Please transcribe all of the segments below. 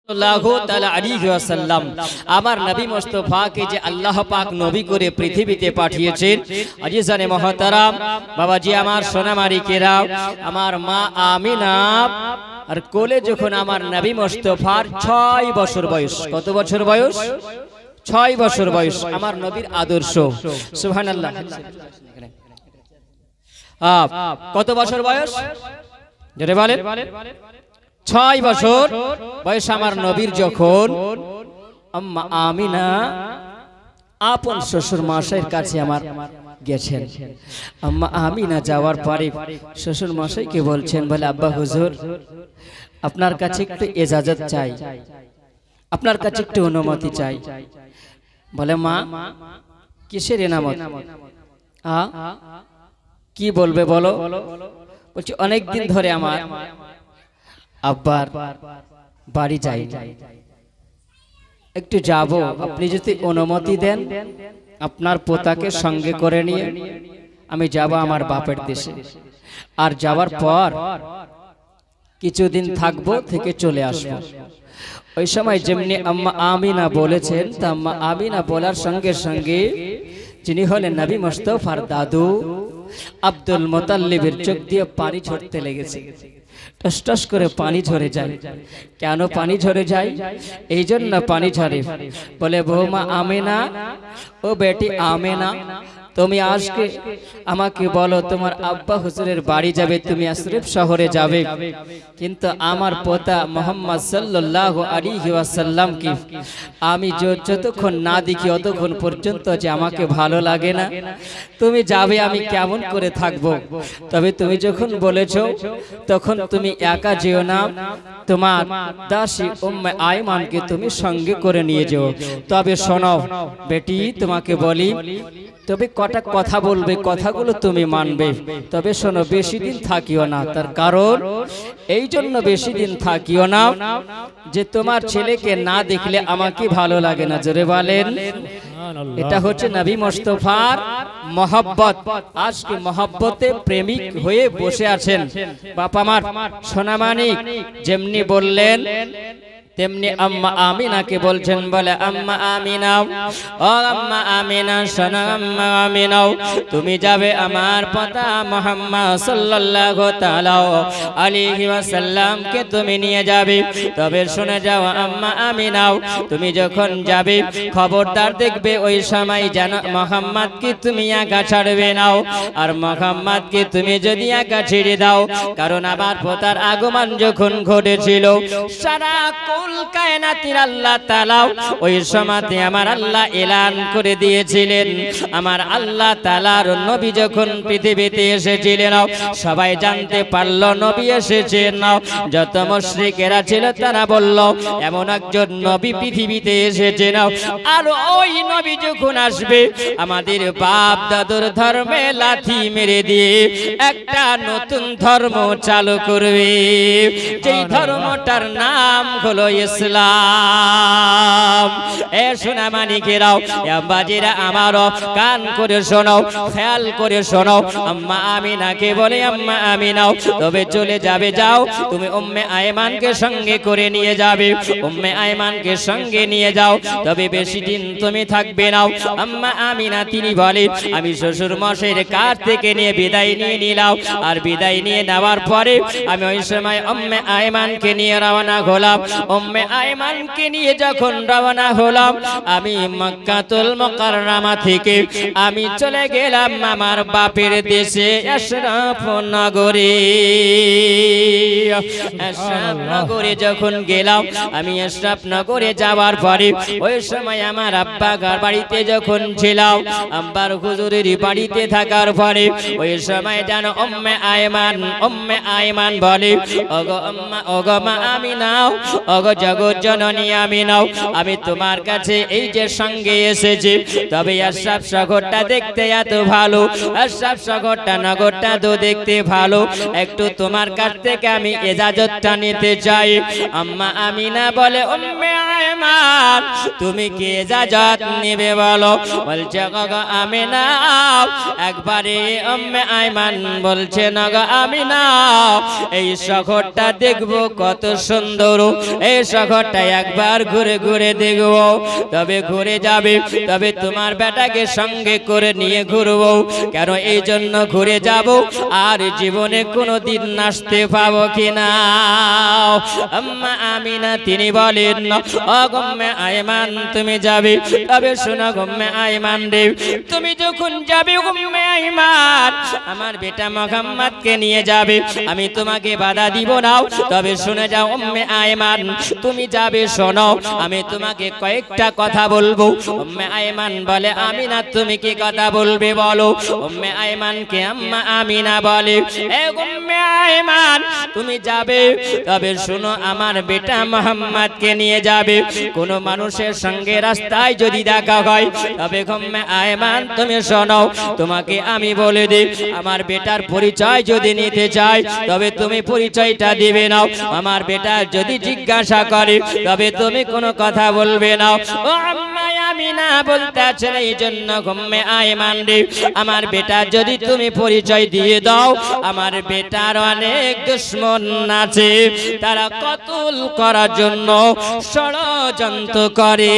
আমার নবী মুস্তাফাকে যে আল্লাহ পাক নবী করে পৃথিবীতে পাঠিয়েছেন। আজিজানে মুহতারাম বাবাজি, আমার সোনামারিকেরা, আমার মা আমিনা আর কোলে যখন আমার নবী মুস্তাফার 6 বছর বয়স। কত বছর বয়স? 6 বছর বয়স। আমার নবীর আদর্শ, সুবহানাল্লাহ। কত বছর বয়স জোরে বলেন? 6 বছর বয়স আমার নবীর যখন আম্মা আমিনা আপন শ্বশুর মশাইয়ের কাছে আমার গেছেন। আম্মা আমিনা যাওয়ার পরে শ্বশুর মশাইকে বলছেন, বলে আব্বা হুজুর, আপনার কাছে একটু ইজাজত চাই, আপনার কাছে একটু অনুমতি চাই। বলে মা, কিসের এনামত? কি বলবে বলো? বলছি অনেকদিন ধরে আমার আব্বার বাড়ি যাই, একটু যাব, আপনি যদি অনুমতি দেন আপনার পোতাকে সঙ্গে করে নিয়ে আমি যাব আমার বাপের দেশে। আর যাওয়ার পর কিছুদিন থাকবো, থেকে চলে আসবো। ওই সময় যেমনি আম্মা আমিনা বলেছেন, তা আম্মা আমিনা বলার সঙ্গে সঙ্গে যিনি হলেন নবী মুস্তাফার দাদু আব্দুল মুতাল্লিবের চোখ দিয়ে পানি ঝরতে লেগেছে। টস টস করে পানি ঝরে যায়। কেন পানি ঝরে যায়? এই জন্য পানি ঝরে, বলে বৌমা আমিনা, ও বেটি আমিনা, তুমি আজকে আমাকে বলো তোমার আব্বা হুজুরের বাড়ি যাবে, তুমি আশরিফ শহরে যাবে, কিন্তু আমার পোতা মুহাম্মদ সাল্লাল্লাহু আলাইহি ওয়াসাল্লাম কি আমি যতক্ষণ না দেখি ততক্ষণ পর্যন্ত যে আমাকে ভালো লাগে না। তুমি যাবে, আমি কেমন করে থাকবো? তবে তুমি যখন বলেছো তখন তুমি একা যেও না, তোমার দাসী উম্মে আয়মানকে তুমি সঙ্গে করে নিয়ে যেও। তবে শোনো বেটি, তোমাকে বলি, তবে কটা কথা বলবে, কথাগুলো তুমি মানবে। তবে শোনো, বেশি দিন থাকিও না। তার কারণ এই জন্য বেশি দিন থাকিও না যে তোমার ছেলেকে না দেখলে আমাকে ভালো লাগে না। জোরে বলেন। এটা হচ্ছে নবী মুস্তাফার মহব্বত। আজকে মহব্বতে প্রেমিক হয়ে বসে আছেন। বাবা আমার সোনামানিক যেমনি বললেন তেমনি আম্মা আমিনাকে বলছেন, বলে আম্মা আমিনা, ও আম্মা আমিনা, শোনো আম্মা আমিনা, তুমি যাবে আমার পোতা মুহাম্মদ সাল্লাল্লাহু তাআলা আলাইহি ওয়াসাল্লামকে তুমি নিয়ে যাবে। তবে শুনে যাও আম্মা আমিনা, তুমি যখন যাবে খবরদার দেখবে ওই সময় যেন মুহাম্মদকে তুমি একা ছাড়বে না। আর মুহাম্মদকে তুমি যদি একা ছেড়ে দাও, কারণ আমার পোতার আগমন যখন ঘটেছিল সারা কায়নাতের আল্লাহ তাআলা ওই সময়তে আমার আল্লাহ এলান করে দিয়েছিলেন, আমার আল্লাহ তাআলার নবী যখন পৃথিবীতে এসেছিলেন সবাই জানতে পারলো নবী এসেছেন। যত মুশরিকেরা ছিল তারা বলল এমন একজন নবী পৃথিবীতে এসেছেন, আর ওই নবী যখন আসবে আমাদের বাপ দাদুর ধর্মে লাথি মেরে দিয়ে একটা নতুন ধর্ম চালু করবে, যেই ধর্মটার নাম হলো ইসলাম। এ সোনামানিকেরাও, বাজিরা আমারও কান করে শোনো, খেয়াল করে শোনো। আম্মা আমিনাকে বলে, আম্মা আমিনাও তবে চলে যাবে, যাও তুমি উম্মে আয়মানকে সঙ্গে করে নিয়ে যাবে, উম্মে আয়মানকে সঙ্গে নিয়ে যাও, তবে বেশি দিন তুমি থাকবে না। আম্মা আমিনা তিনি বলে, আমি শ্বশুর মশাইয়ের কাছ থেকে নিয়ে বিদায় নিয়ে নিলাম। আর বিদায় নিয়ে নেওয়ার পরে আমি ওই সময় উম্মে আয়মানকে নিয়ে রওনা হলাম। উম্মে আয়মানকে নিয়ে যখন রওনা হলাম, আমি মক্কাতুল মুকাররমা থেকে আমি চলে গেলাম আমার বাপের দেশে আশরাফ নগরে। আশরাফ নগরে যখন গেলাম, আমি আশরাফ নগরে যাওয়ার পরে ওই সময় আমার আব্বা বাড়িতে যখন ছিলাম, আব্বার হুজুরের বাড়িতে থাকার পরে ওই সময় যেন উম্মে আয়মান বলে, ওগো আম্মা, ওগো মা আমিনা, ওগো জগৎ জননী আমিনা, আমি তোমার কাছে এই যে সঙ্গে এসেছি, তবে আশরাফ শহরটা দেখতে এত ভালো, আশরাফ শহরটা নগরটা তো দেখতে ভালো, একটু তোমার কাছ থেকে আমি ইজাজতটা নিতে চাই। আম্মা আমিনা বলে, উম্মে আয়মান তুমি কি ইজাজত নেবে বলো? বলছে গো আমিনা, একবারে উম্মে আয়মান বলছে, না গো আমিনা, এই শহরটা দেখবো কত সুন্দর, এই এই শহরটা একবার ঘুরে ঘুরে দেখবো, তবে ঘুরে যাবে, তবে তোমার বেটাকে সঙ্গে করে নিয়ে ঘুরবো। কেন এই জন্য ঘুরে যাব, আর জীবনে কোনোদিন নাচতে পাবো কিনা। আম্মা আমিনা তিনি বলেন, ও উম্মে আয়মান তুমি যাবে, তবে শোনো উম্মে আয়মান রে, তুমি যখন যাবে উম্মে আয়মান আমার বেটা মুহাম্মদকে নিয়ে যাবে, আমি তোমাকে বাধা দিব না। তবে শুনে যাও উম্মে আয়মান, তুমি যাবে শোনো, আমি তোমাকে কয়েকটা কথা বলবো। উম্মে আয়মান বলে, আমিনা তুমি কি কথা বলবে বলো। উম্মে আয়মানকে আম্মা আমিনা বলে, এ উম্মে আয়মান তুমি যাবে, তবে শুনো আমার বেটা মুহাম্মদকে নিয়ে যাবে। কোন মানুষের সঙ্গে রাস্তায় যদি দেখা হয়, তবে উম্মে আয়মান তুমি শোনো, তোমাকে আমি বলে দিই, আমার বেটার পরিচয় যদি নিতে চাই, তবে তুমি পরিচয়টা দিবে না। আমার বেটা যদি জিজ্ঞাসা করে, তবে তুমি কোনো কথা বলবে না। ও আম্মা আমিনা বলতেছেন, এই জন্য উম্মে আয়মান রে, আমার বেটা যদি তুমি পরিচয় দিয়ে দাও, আমার বেটার অনেক দুশমন আছে, তারা কতল করার জন্য ষড়যন্ত্র করে।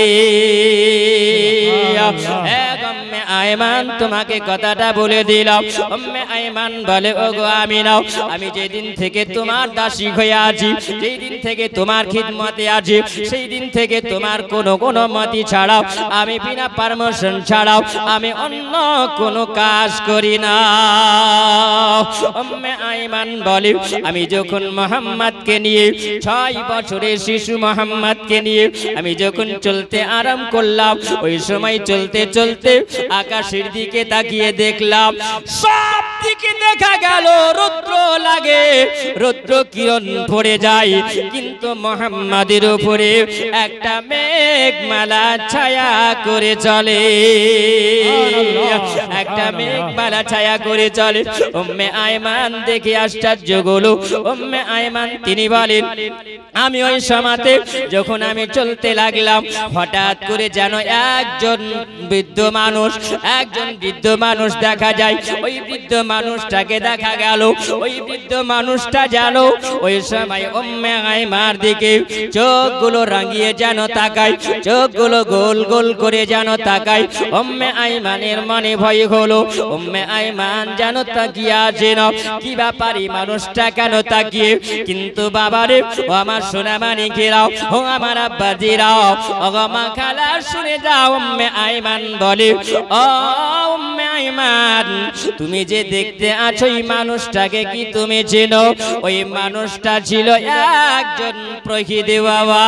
উম্মে আয়মান তোমাকে কথাটা বলে দিলাম। উম্মে আয়মান বলে, ওগো আমিনা, আমি যেদিন থেকে তোমার দাসী হয়ে আছি, যেই দিন থেকে তোমার খিদমতে আছি, সেই দিন থেকে তোমার কোনো অনুমতি ছাড়াও, আমি বিনা পারমিশন ছাড়াও আমি অন্য কোনো কাজ করি না। উম্মে আয়মান বলে, আমি যখন মুহাম্মদকে নিয়ে 6 বছরের শিশু মুহাম্মদকে নিয়ে আমি যখন চলতে আরাম করলাম, ওই সময় চলতে চলতে আকাশের দিকে তাকিয়ে দেখলাম, সব দিকে দেখা গেল রৌদ্র লাগে, রৌদ্র কিরণ পড়ে যায়, কিন্তু মুহাম্মাদের উপরে একটা মেঘমালা ছায়া করে চলে, একটা মেঘমালা ছায়া করে চলে। উম্মে আয়মান দেখে আশ্চর্য হলো। উম্মে আয়মান তিনি বলেন, আমি ওই সময়তে যখন আমি চলতে লাগলাম, হঠাৎ করে যেন একজন বৃদ্ধ মানুষ দেখা যায়। ওই বৃদ্ধ মানুষটাকে দেখা গেল, ওই বৃদ্ধ মানুষটা যেন ওই সময় উম্মে আয়মার দিকে চোখগুলো রাঙিয়ে যেন তাকায়, চোখগুলো গোল গোল করে যেন তাকায়। উম্মে আয়মানের মনে ভয় হলো, উম্মে আয়মান যেন তাকিয়ে আছে, না কি ব্যাপারে মানুষটা কেন তাকিয়ে। কিন্তু বাবারে, ও আমার সোনা মানিকেরাও, ও আমার আব্বাজিরাও, ও মা খালা শুনে যাও। উম্মে আয়মান বলে, ও উম্মে আয়মান, তুমি যে দেখতে আছো এই মানুষটাকে কি তুমি চেনো? ওই মানুষটা ছিল একজন প্রহিদ বাবা,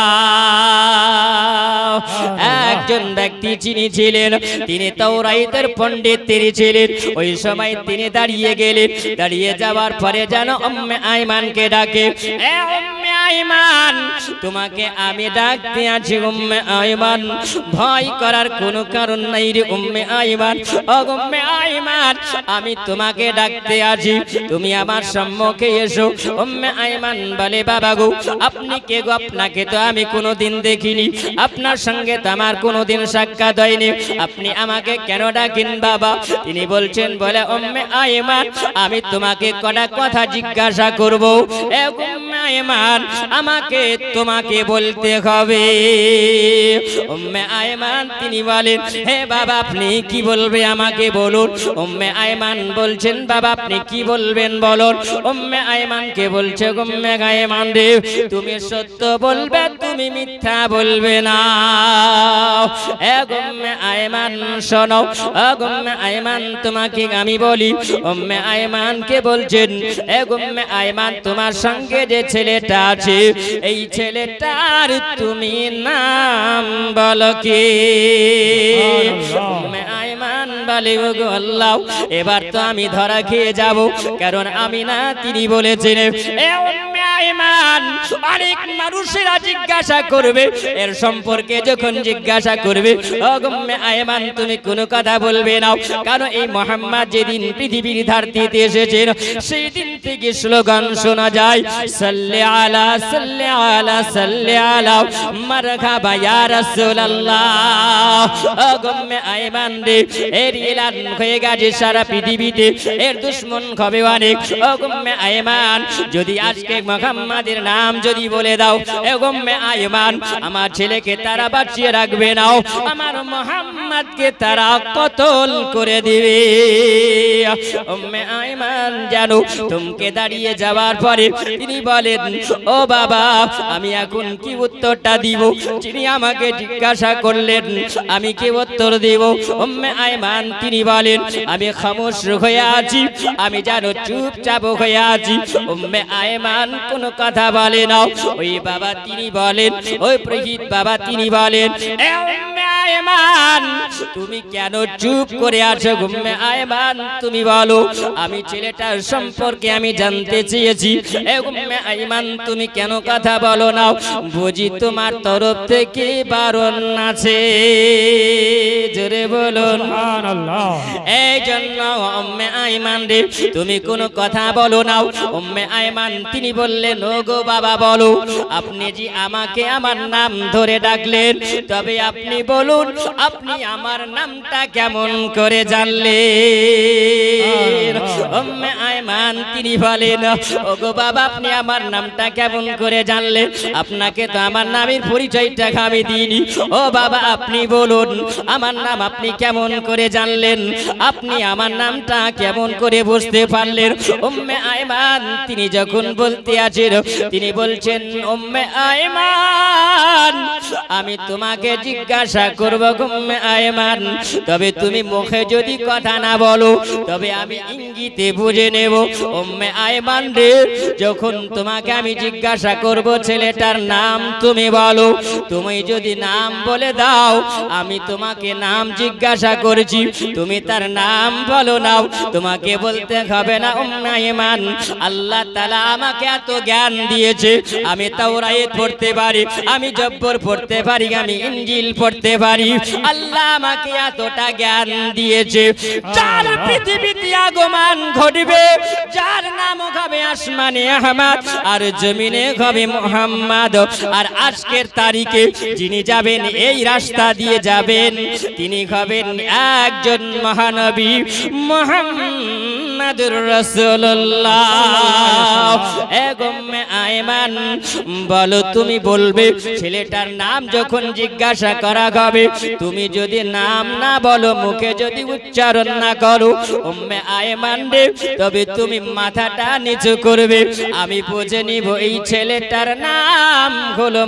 একজন ব্যক্তি যিনি ছিলেন, তিনি তাওরাতের পণ্ডিত তিনি ছিলেন। ওই সময় তিনি দাঁড়িয়ে গেলেন, দাঁড়িয়ে যাওয়ার পরে যেন উম্মে আয়মানকে ডাকে, এ উম্মে আয়মান, তোমাকে আমি ডাকতে আছি। উম্মে আয়মান, ভয় করার কোনো কারণ নাই রে উম্মে আয়মান। ও উম্মে আয়মান, আমি তোমাকে ডাকতে আছি, তুমি আমার সম্মুখে এসো। উম্মে আয়মান বলে, বাবা গো, আপনি কে গো? আপনাকে তো আমি কোনোদিন দেখিনি, আপনার সঙ্গে তো আমার কোনোদিন সাক্ষাৎ হয়নি, আপনি আমাকে কেন ডাকেন বাবা? তিনি বলছেন, বলে উম্মে আয়মান, আমি তোমাকে কটা কথা জিজ্ঞাসা করব। এ উম্মে আয়মান, আমাকে তোমাকে বলতে হবে। উম্মে আয়মান তিনি বলেন, হে বাবা, আপনি কি বলবে আমাকে বলুন। উম্মে আয়মান বলছেন, বাবা আপনি কি বলবেন বলুন। উম্মে আয়মানকে বলছে, উম্মে আয়মান রে, তুমি সত্য বলবে, তুমি মিথ্যা বলবে না। এ উম্মে আয়মান শোনো, উম্মে আয়মান তোমাকে আমি বলি। উম্মে আয়মানকে বলছেন, এ উম্মে আয়মান, তোমার সঙ্গে যে ছেলেটা আছে, এই ছেলেটার তুমি নাম বলো কি? উম্মে আয়মান বলে, ওগো আল্লাহ, এবার তো আমি ধরা খেয়ে যাব, কারণ আমি না তিনি বলেছেন। এ উম্মে আয়মান, অনেক মানুষেরা জিজ্ঞাসা করবে, এর সম্পর্কে যখন জিজ্ঞাসা করবে, ও উম্মে আয়মান তুমি কোনো কথা বলবে না, কারণ এই মুহাম্মদ যেদিন পৃথিবীর ধরতিতে এসেছেন, সেই দিন থেকে স্লোগান শোনা যায়, সাল্লি আলা সাল্লি আলা সাল্লি আলা মারহাবা ইয়া রাসূলুল্লাহ। ও উম্মে আয়মান রে, এর এলান হয়ে গেছে সারা পৃথিবীতে, এর দুশমন হবে অনেক। ও উম্মে আয়মান, যদি আজকে মুহাম্মাদের নাম যদি বলে দাও, এ উম্মে আয়মান আমার ছেলেকে তারা বাঁচিয়ে রাখবে না, আমার মুহাম্মদকে তারা কতল করে দিবে। উম্মে আয়মান জানো তুমি দাঁড়িয়ে যাওয়ার পরে তিনি বলেন, ও বাবা আমি এখন কি উত্তরটা দিব? তিনি আমাকে জিজ্ঞাসা করলেন, আমি কি উত্তর দেব? উম্মে আয়মান তিনি বলেন, আমি খামোশ হয়ে আছি, আমি জানো চুপচাপ হয়ে আছি। উম্মে আয়মান কোনো কথা বলে না। ওই বাবা তিনি বলেন, ওই প্রহিত বাবা তিনি বলেন, এ উম্মে আয়মান তুমি কেন চুপ করে আছো? উম্মে আয়মান তুমি বলো, আমি ছেলেটার সম্পর্কে আমি জানতে চেয়েছি। এ উম্মে আয়মান তুমি কেন কথা বলো না? বুঝি তোমার তরফ থেকে বারণ আছে? জোরে বলুন সুবহানাল্লাহ। এই জন্য উম্মে আয়মান রে তুমি কোনো কথা বলো না। উম্মে আয়মান তিনি বললেন, ও গো বাবা বলো, আপনি যে আমাকে আমার নাম ধরে ডাকলেন, তবে আপনি বলুন আপনি আমার নামটা কেমন করে জানলেন? উম্মে আয়মান তিনি বলেন, ও গো বাবা আপনি আমার নামটা কেমন করে জানলেন? আপনাকে তো আমার নামের পরিচয়টা আমি দিইনি। ও বাবা আপনি বলুন আমার নাম আপনি কেমন করে জানলেন? আপনি আমার নামটা কেমন করে বুঝতে পারলেন? উম্মে আয়মান তিনি যখন বলতে আছেন তিনি বলছেন, উম্মে আয়মান আমি তোমাকে জিজ্ঞাসা করব উম্মে আয়মান, তবে তুমি মুখে যদি কথা না বলো তবে আমি ইঙ্গিতে বুঝে নেব। উম্মে আয়মান রে যখন তোমাকে আমি জিজ্ঞাসা করব ছেলেটার নাম তুমি বলো, তুমি যদি নাম বলে দাও আমি তোমাকে নাম জিজ্ঞাসা করছি, তুমি তার নাম বলো নাও, তোমাকে বলতে হবে না। উম্মে আয়মান আল্লাহ তাআলা আমাকে এত জ্ঞান দিয়েছে, আমি তাওরাত পড়তে পারি, আমি জব্বর পড়তে পারি, আমি ইনজিল পড়তে পারি। আল্লাহ আমাকে এতটা জ্ঞান দিয়েছে, যার পৃথিবীতে আগমন ঘটবে, যার নাম হবে আসমানে আহমদ আর জমিনে হবে মুহাম্মদ, আর আজকের তারিখে যিনি যাবেন এই রাস্তা দিয়ে যাবেন তিনি হবেন একজন মহানবী মুহাম্মাদুর রাসূলুল্লাহ। এ উম্মে আয়মান বলো তুমি বলবে ছেলেটার নাম যখন জিজ্ঞাসা করা হবে, তুমি যদি নাম না বলো, মুখে যদি উচ্চারণ না করো উম্মে আয়মান রে, তবে তুমি মাথাটা নিচু করবে, আমি বুঝে নিব এই ছেলেটার নাম হলো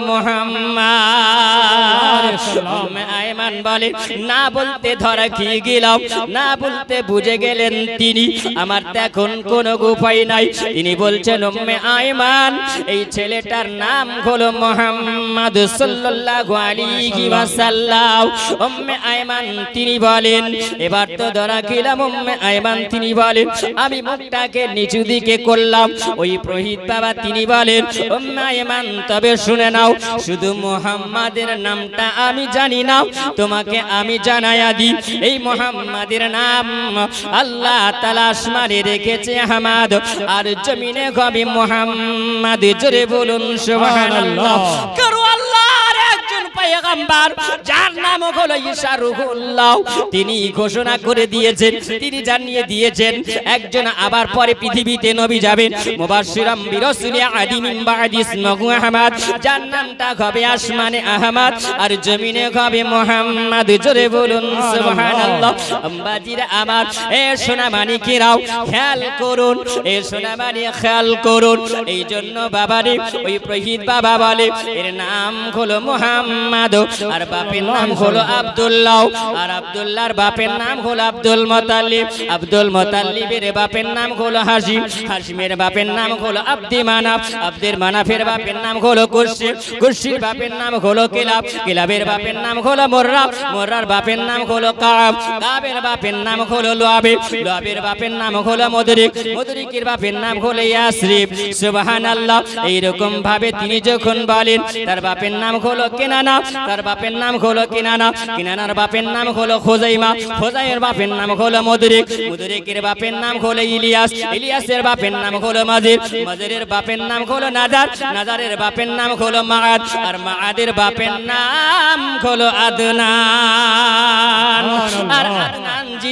মুহাম্মদ। উম্মে আয়মান বলে, না বলতে ধরা খেয়ে গেলাম, না বলতে বুঝে গেলেন তিনি, আমার এখন কোনো উপায় নাই। তিনি বলছেন, উম্মে আয়মান এই ছেলেটার নাম হলো মুহাম্মদ সাল্লাল্লাহু আলাইহি ওয়াসাল্লাম। উম্মে আয়মান তিনি বলেন, এবার তো ধরা খেলাম। উম্মে আয়মান তিনি বলেন, আমি মুখটাকে নিচু দিকে করলাম। ওই প্রহিত বাবা তিনি বলেন, উম্মে আয়মান তবে শুনে নাও, শুধু মুহাম্মাদের নামটা আমি জানি না, তোমাকে আমি জানায়া দিই। এই মুহাম্মাদের নাম আল্লাহ তাআলা আসমানে রেখেছে আহমদ আর জমিনে হবে মুহাম্মদ। জোরে বলুন সুবহানাল্লাহ। কারণ আল্লাহর একজন পয়গম্বর যার নাম হলো ঈসা রূহুল্লাহ, তিনি ঘোষণা করে দিয়েছেন, তিনি জানিয়ে দিয়েছেন একজন আবার পরে পৃথিবীতে নবী যাবেন, মুবাশশিরাম বিরাসূলি আদি মিন বাদি ইসমহু আহমদ, যার নামটা হবে আসমানে আহমদ আর জমিনে হবে মুহাম্মদ। জোরে বলুন সুবহানাল্লাহ। আম্বাজিরা আমার, এ সোনা মানিকেরাও খেয়াল করুন, এ সোনা মানি খেয়াল করুন। এই জন্য বাবারে ওই প্রহিত বাবা বলে এর নাম হলো মুহাম্মদ আর বাপের নাম হলো আব্দুল্লাহ, আর আব্দুল্লাহর বাপের নাম হলো আব্দুল মুতাল্লিব, আব্দুল মুতাল্লিবের বাপের নাম হলো হাশিম, হাশিমের বাপের নাম হলো আব্দি মানাফ, আব্দের মানাফের বাপের নাম হলো কুরশি, কুরশির বাপের নাম হলো কিলাব, কিলাবের বাপের নাম হলো মুররা, মুররার বাপের নাম হলো কাব, কাবের বাপের নাম হলো লুআবে, লুআবের বাপের নাম হলো মুদরিক, মুদরিকের বাপের নাম হলো ইয়াসরিব। সুবহানাল্লাহ। এইরকম ভাবে তিনি যখন বলেন তার বাপের নাম হলো কেনানা, তার বাপের নাম হলো কেনানা, কেনানার বাপের নাম হলো খুজাইমা, খুজাইয়ের বাপের নাম হলো মুদরিক, মুদরিকের বাপের নাম হলো ইলিয়াস, ইলিয়াসের বাপের নাম হলো মাজির, মাজিরের বাপের নাম হলো নাজার, নাজারের বাপের নাম হলো মাআদ, আর মাআদের বাপের নাম হলো আদনান, আর আদনান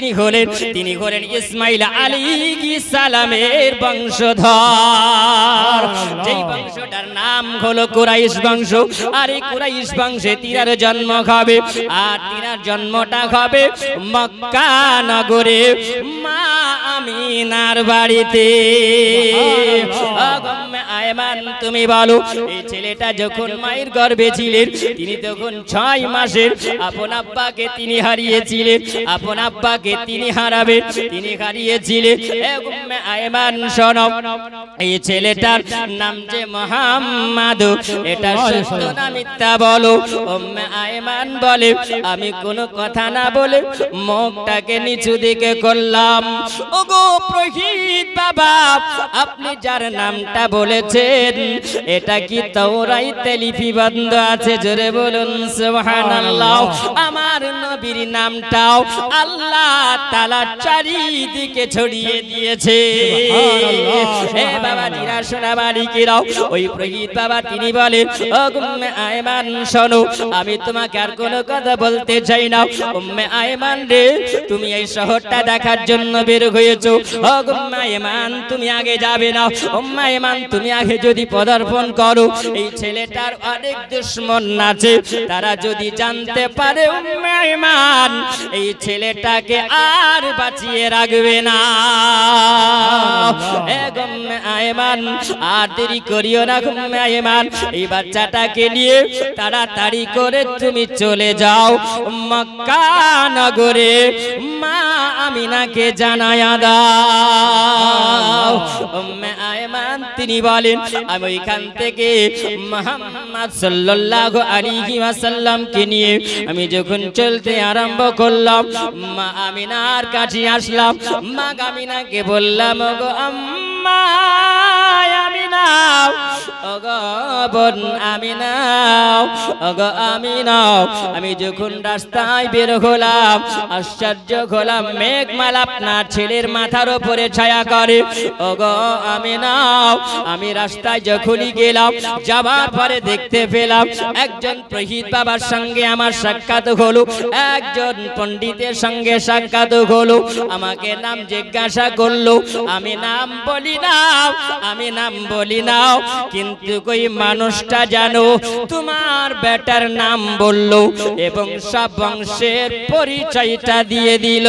তিনি হলেন ইসমাইল আলাইহিস সালামের বংশধর। যেই বংশটার নাম হলো কুরাইশ বংশ। আর এই কুরাইশ বংশে তিনার জন্ম হবে, আর তিনার জন্মটা হবে মক্কা নগরে মা আমিনার বাড়িতে। আয়মান তুমি বলো, এই ছেলেটা যখন মায়ের গর্ভে ছিলেন তিনি তখন 6 মাসের। আপন আব্বাকে তিনি হারিয়েছিলেন, আপন আব্বাকে তিনি হারাবেন, তিনি হারিয়েছিলেন। আয়মান শোনো, এই ছেলেটার নাম যে মুহাম্মদ, এটা সত্য না মিথ্যা বলো? আয়মান বলে আমি কোনো কথা না বলে মুখটাকে নিচু দিকে করলাম। ওগো পুরোহিত বাবা, আপনি যার নামটা বলেছেন এটা কি তাওরাতে লিপিবদ্ধ আছে? জোরে বলুন সুবহানাল্লাহ। আমার নবীর নামটাও আল্লাহ তাআলা চারিদিকে ছড়িয়ে দিয়েছে। হে বাবাজিরা, সোনা মালিকেরাও, ওই পুরোহিত বাবা তিনি বলেন ও উম্মে আয়মান শোনো, আমি তোমাকে আর কোনো কথা বলতে চাই না। উম্মে আয়মান রে, তুমি এই শহরটা দেখার জন্য বের হয়েছো। ও উম্মে আয়মান তুমি আগে যাবে না। উম্মে আয়মান তুমি আগে যদি পদার্পণ করো, এই ছেলেটার অনেক দুশমন আছে, তারা যদি জানতে পারে উম্মে আয়মান এই ছেলেটাকে আর বাঁচিয়ে রাখবে না। উম্মে আয়মান আর দেরি করিও না। উম্মে আয়মান এই বাচ্চাটাকে নিয়ে তাড়াতাড়ি করে তুমি চলে যাও মক্কা নগরে মা আমিনাকে জানায়া দাও। উম্মে আয়মান তিনি বলেন আমি ওইখান থেকে মুহাম্মদ সাল্লাল্লাহু আলাইহি ওয়াসাল্লামকে নিয়ে আমি যখন চলতে আরম্ভ করলাম, মা আমিনার কাছে আসলাম। মা আমিনাকে বললাম ওগো আম্মা আমিনা, ওগো বোন আমিনা, ওগো আমিনা, আমি যখন রাস্তায় বের হলাম আশ্চর্য হলাম, মেঘমালা আপনার ছেলের মাথার উপরে ছায়া করে। ওগো আমিনা, আমি রাস্তায় যখনই গেলাম, যাবার পরে দেখতে পেলাম একজন পুরোহিত বাবার সঙ্গে আমার সাক্ষাৎ হলো, একজন পণ্ডিতের সঙ্গে সাক্ষাৎ হলো। আমাকে নাম জিজ্ঞাসা করলো, আমি নাম বলি না, আমি নাম বলি না, কিন্তু কই মানুষটা জানো তোমার বেটার নাম বললো এবং সব বংশের পরিচয়টা দিয়ে দিল।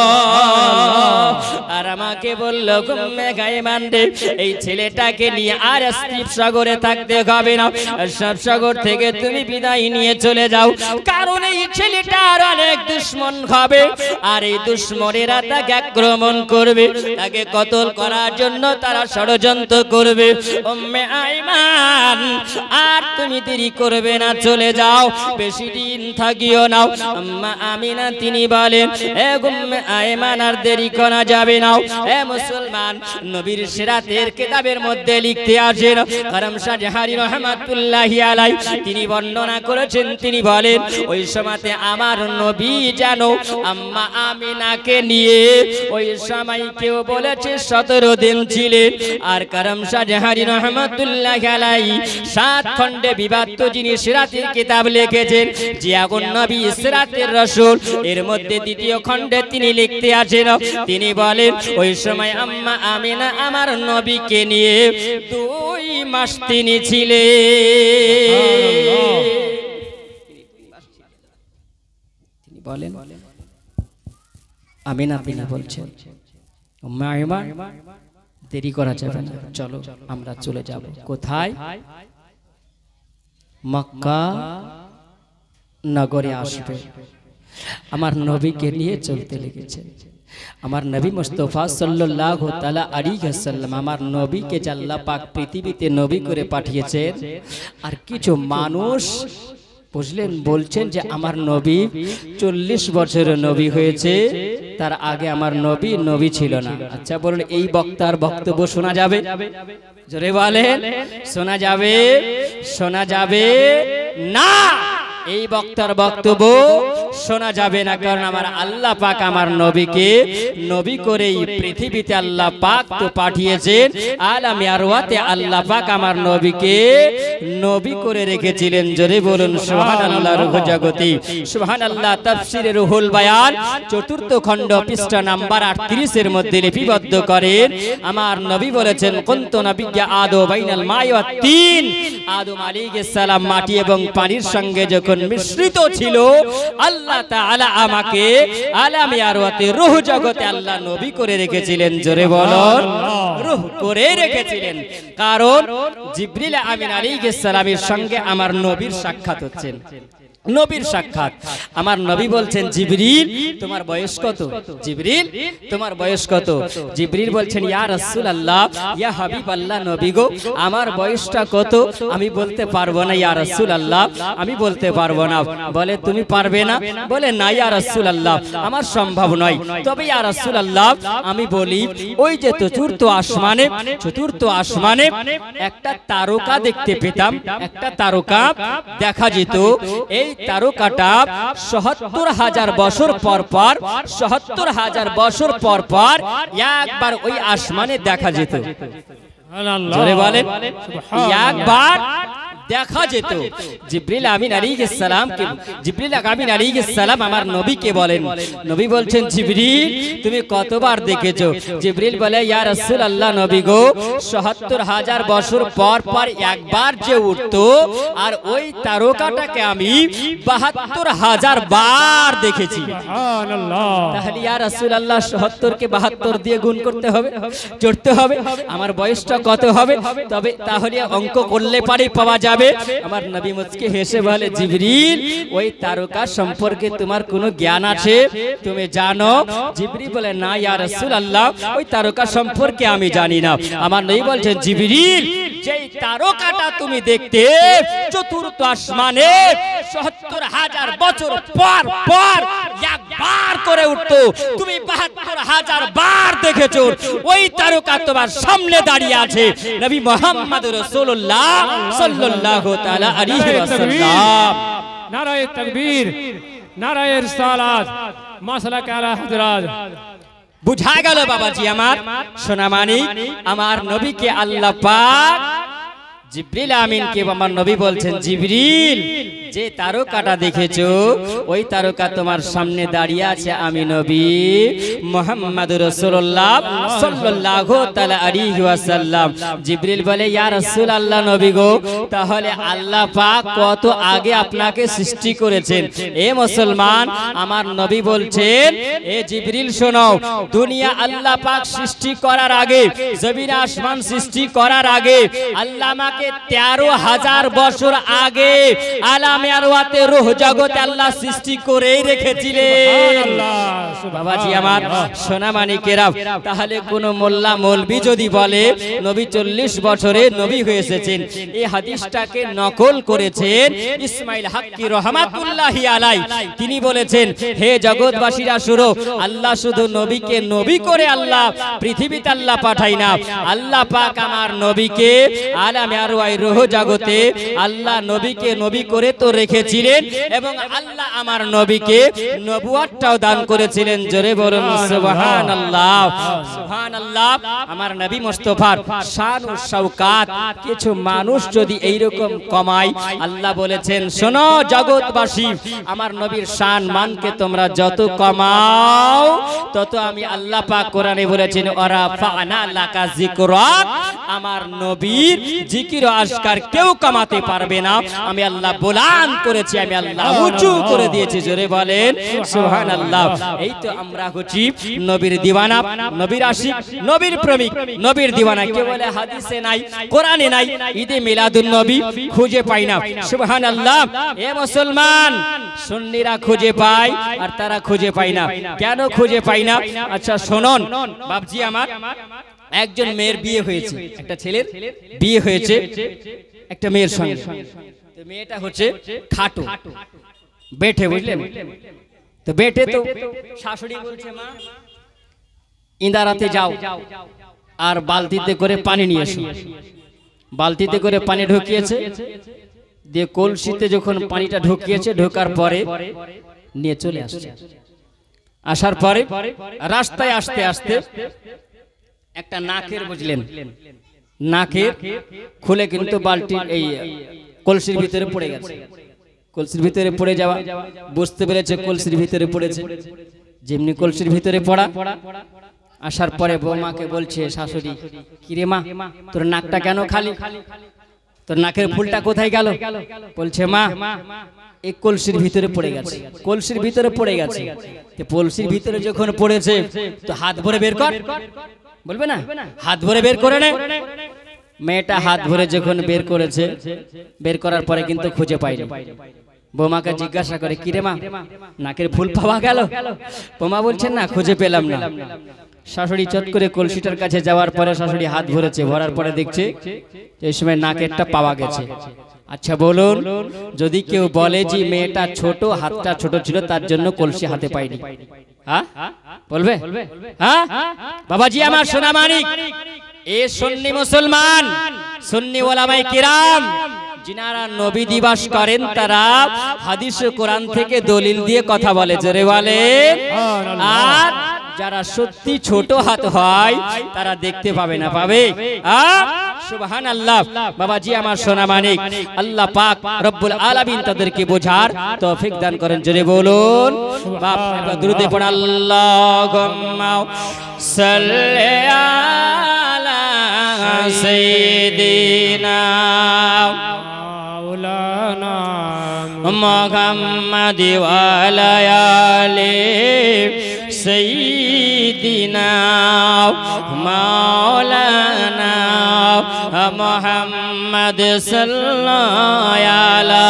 আর আমাকে বললো উম্মে আয়মান রে, এই ছেলেটাকে নিয়ে আর স্টিপ সাগরে থাকতে হবে না, সব সাগর থেকে তুমি বিদায় নিয়ে চলে যাও, কারণ এই ছেলেটার অনেক দুশমন হবে, আর এই দুশমনেরা তাকে আক্রমণ করবে, তাকে কতল করার জন্য তারা ষড়যন্ত্র করবে। উম্মে আয়মান আর তুমি দেরি করবে না, চলে যাও, বেশি দিন থাকিও না। আম্মা আমিনা তিনি বলেন হে উম্মে আয়মান আর দেরি করা যাবে না। হে মুসলমান, নবীর সিরাতের কিতাবের মধ্যে লিখতে আছেন কারাম শাহ জাহারি রহমাতুল্লাহি আলাইহি তিনি বর্ণনা করেছেন, তিনি বলেন ওই সময়তে আমার নবী যেন আম্মা আমিনাকে নিয়ে ওই সময় কেউ বলেছে 17 দিন ছিলেন। আর কারাম শাহ জাহারি রহমাতুল্লাহি আলাইহি 7 খণ্ডে বিভক্ত যিনি সিরাতের কিতাব লিখেছেন জিয়াউন নবী সিরাতের রাসূল, এর মধ্যে দ্বিতীয় খণ্ডে তিনি লিখতে আছেন, তিনি বলেন ওই সময় আম্মা আমিনা আমার নবীকে নিয়ে 2 মাস তিনি ছিলেন। তিনি বলেন আমিনা তিনি বলছেন উম্মে আয়মান দেরি করা যাবে না, চলো আমরা চলে যাব। কোথায়? মক্কা নগরে আসবে। আমার নবীকে নিয়ে চলতে লেগেছে। আমার নবী মুস্তাফা সাল্লাল্লাহু তাআলা আলাইহি ওয়াসাল্লাম, আমার নবীকে আল্লাহ পাক পৃথিবীতে নবী করে পাঠিয়েছেন। আর কিছু মানুষ বুঝলেন, বলছেন যে আমার নবী 40 বছরের নবী হয়েছে, তার আগে আমার নবী ছিল না। আচ্ছা বলুন, এই বক্তার বক্তব্য শোনা যাবে? জোরে বলেন, শোনা যাবে? শোনা যাবে না। এই বক্তার বক্তব্য শোনা যাবে না, কারণ আমার আল্লাহ পাক আমার নবীকে নবী করেই পৃথিবীতে আল্লাহ পাক তো পাঠিয়েছেন। আলামে আরওয়াতে আল্লাহ পাক আমার নবীকে নবী করে রেখেছিলেন। জোরে বলুন সুবহানাল্লাহ। রুহ জগতে সুবহানাল্লাহ। তাফসীরে রুহুল বায়ান 4th খণ্ড পৃষ্ঠা নাম্বার 38 এর মধ্যে লিপিবদ্ধ করেন আমার নবী বলেছেন, কুনতু নাবিয়্যা আদু বাইনাল মাই ওয়াত তিন। আদম আলাইহিস সালাম মাটি এবং পানির সঙ্গে যখন মিশ্রিত ছিল, আল্লাহ তাআলা আমাকে আলামে আরওয়াতে রূহ জগতে আল্লাহ নবী করে রেখেছিলেন। জোরে বলুন, রূহ করে রেখেছিলেন, কারণ জিবরিল আমিন আলাইহিস সালামের সঙ্গে আমার নবীর সাক্ষাৎ হচ্ছেন। নবীর সাক্ষাৎ। আমার নবী বলছেন, জিবরিল তোমার বয়স কত? জিবরিল তোমার বয়স কত? জিবরিল বলছেন, ইয়া রাসূলুল্লাহ, ইয়া হাবিবাল্লাহ, নবী গো আমার বয়সটা কত? আমি বলতে পারবো না ইয়া রাসূলুল্লাহ, আমি বলতে পারবো না। বলে, তুমি পারবে না? বলে, না ইয়া রাসূলুল্লাহ, আমার সম্ভব নয়। তবে ইয়া রাসূলুল্লাহ আমি বলি, ওই যে চতুর্থ আসমানে একটা তারকা দেখতে পেতাম, একটা তারকা দেখা যেত। এই তারকাটা ৭০,০০০ বছর পর পর ৭০,০০০ বছর পর পর একবার ওই আসমানে দেখা যেত। জোরে বলেন, একবার দেখা যেত। জিবরিল আমিন আলাইহিস সালাম আমার নবীকে বলেন, নবী বলছেন, জিবরিল তুমি কতবার দেখেছো? জিবরিল বলে, ইয়া রাসূলুল্লাহ, নবী গো ৭০,০০০ বছর পর পর একবার যে উঠতো, আর ওই তারকাটাকে আমি ৭২,০০০ বার দেখেছি। সুবহানাল্লাহ। তাহলে ইয়া রাসূলুল্লাহ ৭০ কে ৭২ দিয়ে গুণ করতে হবে, জড়তে হবে। আমার বয়সটা কত হবে? তবে তাহলে অঙ্ক করলে পারে পাওয়া যাবে। আমার নবী মুচকি হেসে বলে, জিবরিল ওই তারকা সম্পর্কে তোমার কোনো জ্ঞান আছে? তুমি জানো? জিবরিল বলে, না ইয়া রাসূলুল্লাহ, ওই তারকা সম্পর্কে আমি জানি না। আমার নবী বলছেন, জিবরিল যেই তারকাটা তুমি দেখতে চতুর্থ আসমানে ৭০,০০০ বছর পর পর একবার করে উঠতো, তুমি ৭২,০০০ বার দেখেছো। ওই তারকা তোমার সামনে দাঁড়িয়ে আছে, নবী মুহাম্মদ রাসূলুল্লাহ সাল্লাল্লাহু তাআলা আলাইহি ওয়াসাল্লাম। নারায়ে তাকবীর, নারায়ে রিসালাত, মাসলাক আলা হযরত। বুঝা গেল বাবাজি আমার, সোনামানি, আমার নবীকে আল্লাহ পাক জিবরিল আমিনকে আমার নবী বলছেন, জিবরিল যে তারকাটা দেখেছো, ওই তারকা তোমার সামনে দাঁড়িয়ে আছে, আমি নবী মুহাম্মদ রাসূলুল্লাহ সাল্লাল্লাহু তাআলা আলাইহি ওয়াসাল্লাম। জিবরিল বলে, ইয়া রাসূলুল্লাহ, নবী গো তাহলে আল্লাহ পাক কত আগে আপনাকে সৃষ্টি করেছেন? এ মুসলমান, আমার নবী বলছেন, এ জিবরিল শোনো, দুনিয়া আল্লাহ পাক সৃষ্টি করার আগে, জমিন আসমান সৃষ্টি করার আগে, আল্লাহ আমাকে 13,০০০ বছর আগে আলামে আরওয়াতে রূহ জগতে আল্লাহ সৃষ্টি করেই রেখেছিলেন। বাবাজি আমার, সোনা মানিকেরা, তাহলে কোন মোল্লা মৌলবি যদি বলে নবী 40 বছরে নবী হয়েছেন, এই হাদিসটাকে নকল করেছেন ইসমাইল হাক্কি রহমাতুল্লাহি আলাই। তিনি বলেছেন, হে জগৎবাসীরা শুনো, আল্লাহ শুধু নবীকে নবী করে আল্লাহ পৃথিবীতে আল্লাহ পাঠায় না, আল্লাহ পাক আমার নবীকে আলামে আরওয়ায় রূহ জগতে আল্লাহ নবীকে নবী করে তো রেখেছিলেন, এবং আল্লাহ আমার নবীকে নবুয়তটাও দান করেছিলেন। জোরে বলুন সুবহানাল্লাহ, সুবহানাল্লাহ। আমার নবী মুস্তাফার শান ও শওকাত কিছু মানুষ যদি এইরকম কমায়, আল্লাহ বলেছেন, শোনো জগৎবাসী, আমার নবীর শান মানকে তোমরা যত কমাও, তত আমি আল্লাহ পাক কোরআনে বলেছেন, ওরা ফানা লাকা যিকরাক, আমার নবীর জিকির ও আজকার কেউ কমাতে পারবে না। আমি আল্লাহ বলান করেছি, আমি আল্লাহ উঁচু করে দিয়েছি। জোরে বলেন সুবহানাল্লাহ। এই তো আমরা হচ্ছি নবীর দিওয়ানা, নবীর আশিক, নবীর প্রেমিক, নবীর দিওয়ানা। কে বলে হাদিসে নাই, কোরআনে নাই, ঈদে মিলাদুন নবী খুঁজে পাই না। সুবহানাল্লাহ। এ মুসলমান, সুন্নিরা খুঁজে পায় আর তারা খুঁজে পায় না। কেন খুঁজে পায় না? আচ্ছা শুনুন বাপজি আমার, একজন মেয়ের বিয়ে হয়েছে, একটা ছেলের বিয়ে হয়েছে একটা মেয়ের সঙ্গে। তো মেয়েটা হচ্ছে খাটো, বেঠে, বুঝলেন? তো বেঠে, তো শাশুড়ি বলছে, মা ইন্দারাতে যাও আর বালতিতে করে পানি নিয়ে এসো। বালতিতে করে পানি ঢুকিয়েছে, দিয়ে কলসিতে যখন পানিটা ঢুকিয়েছে, ঢোকার পরে নিয়ে চলে আসছে। আসার পরে রাস্তায় আসতে আসতে একটা নাকের, বুঝলেন, নাকের খুলে কিন্তু বালতি এই কলসির ভিতরে পড়ে গেছে। কলসির ভিতরে পড়ে যাওয়া, বুঝতে পেরেছে কলসির ভিতরে পড়েছে। যেমনি কলসির ভিতরে পড়া, আসার পরে বৌমাকে বলছে শাশুড়ি, কিরে মা, তোর নাকটা কেন খালি, তোর নাকের ফুলটা কোথায় গেল? বলছে মা, এই কলসির ভিতরে পড়ে গেছে। কলসির ভিতরে পড়ে গেছে, কলসির ভিতরে যখন পড়েছে তো হাত ভরে বের কর, বলবে না, হাত ভরে বের করে নে। মেয়েটা হাত ভরে যখন বের করেছে, বের করার পরে কিন্তু খুঁজে পাইনি। বৌমাকে জিজ্ঞাসা করে, কিরে মা, নাকের ফুল পাওয়া গেল? বৌমা বলছেন না, খুঁজে পেলাম না। শাশুড়ি চট করে কলসিটার কাছে যাওয়ার পরে শাশুড়ি হাত ভরেছে, ভরার পরে দেখছে এই সময় নাকেরটা পাওয়া গেছে। আচ্ছা বলুন, যদি কেউ বলে যে মেয়েটা ছোট, হাতটা ছোট ছিল তার জন্য কলসি হাতে পাইনি, হ্যাঁ বলবে? হ্যাঁ বাবাজি আমার সোনা মানিক, এ সুন্নি মুসলমান, সুন্নি ওলামায়ে কিরাম যিনারা নবী দিবস করেন তারা হাদিস ও কোরআন থেকে দলিল দিয়ে কথা বলে, জোরে বলে। আর যারা সত্যি ছোট হাত হয় তারা দেখতে পাবে না, পাবে? সুবহানাল্লাহ। বাবাজি আমার সোনা মানিক, আল্লাহ পাক রব্বুল আলামিন তাদেরকে বোঝার তৌফিক দান করেন, জোরে বলুন। বাপ দুরূদে পড়, আল্লাহুম্মা সাল্লি আলা সাইয়্যিদিনা মাওলানা মুহাম্মাদ ওয়া আলা আলি সাইয়্যিদিনা মাওলানা মুহাম্মাদ সাল্লাল্লাহু আলা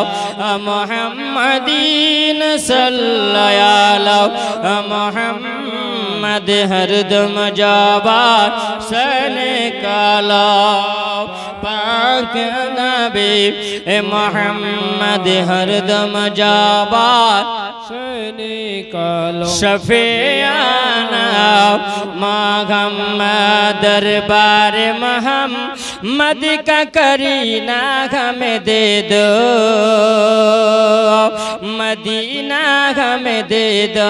মুহাম্মাদিন সাল্লাল্লাহু আলা মুহাম্মাদ হরদম জাবাত সনে কালা পাক নবী মুহাম্মদ হরদম জাবাত সনে কালা শফিয়ানা মুহাম্মদ दरबार मोहम्मद का करीना हमें दे दो, मदीना हमें दे दो।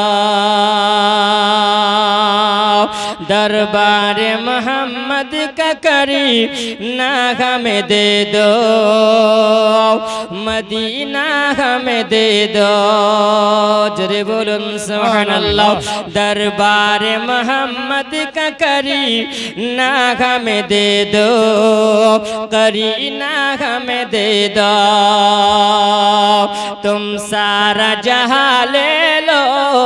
दरबार मोहम्मद का करीना हमें दे दो, मदीना हमें दे दो। जरे बोलूं सुभानअल्लाह। दरबार मोहम्मद का करीना हमें दे दो, करीना हमें दे दो। तुम सारा जहां ले लो,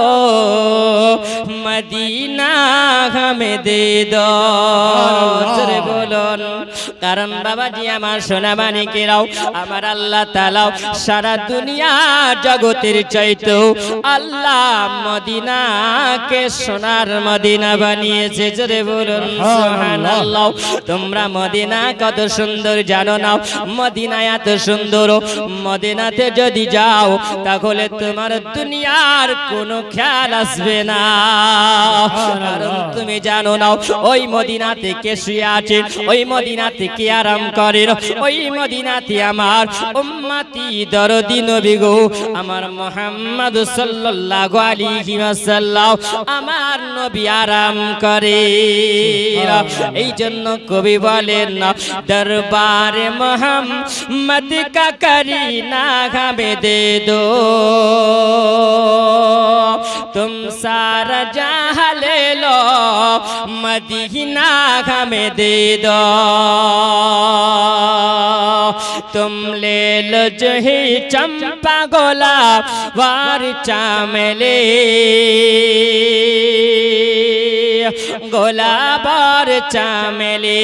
मदीना हमें दे दो। जरे बोलूं। कारण बाबाजी আমার সোনা মানিকেরাও, আমার আল্লাহ তাআলা সারা দুনিয়া জগতের চাইতেও আল্লাহ মদিনাকে সোনার মদিনা বানিয়েছে। জোরে বলুন সুবহানাল্লাহ। তোমরা মদিনা কত সুন্দর জানো না? মদিনা এত সুন্দর, মদিনাতে যদি যাও তাহলে তোমার দুনিয়ার কোনো খেয়াল আসবে না। কারণ তুমি জানো না ওই মদিনাতে কে শুয়ে আছে, ওই মদিনাতে কে আরাম করে, ওই মদিনাতে আমার উম্মতি দরদি নবী গো আমার মুহাম্মদ সাল্লাল্লাহু আলাইহি ওয়াসাল্লাম আমার নবী আরাম করে। এই জন্য কবি বলেন না, দরবারে মোহাম্মদ কা করিনা हमें दे दो, तुम सारा जहां ले लो, मदीना हमें दे दो। तुम ले लो जो ही चंपा गुलाब वार चामेली, गुलाब और चामेली।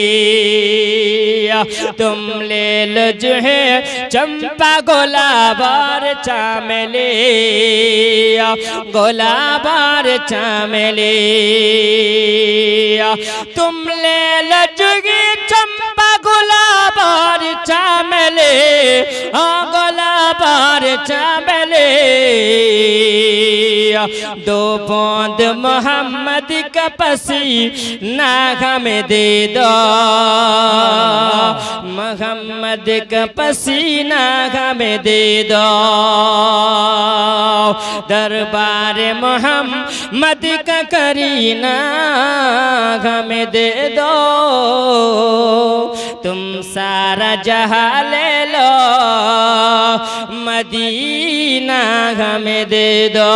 तुम ले लो जो है चंपा गुलाब और चामेली, गुलाब और चामेली। तुम ले लो जो है चंपा गुलाब और चामेली, गुलाब और चामेली। दो बूंद मोहम्मद का पसीना हमें दे दो, मोहम्मद का पसीना हमें दे दो, दरबार मोहम्मद का करीना हमें दे दो, तुम सारा जहां ले लो, मदीना हमें दे दो।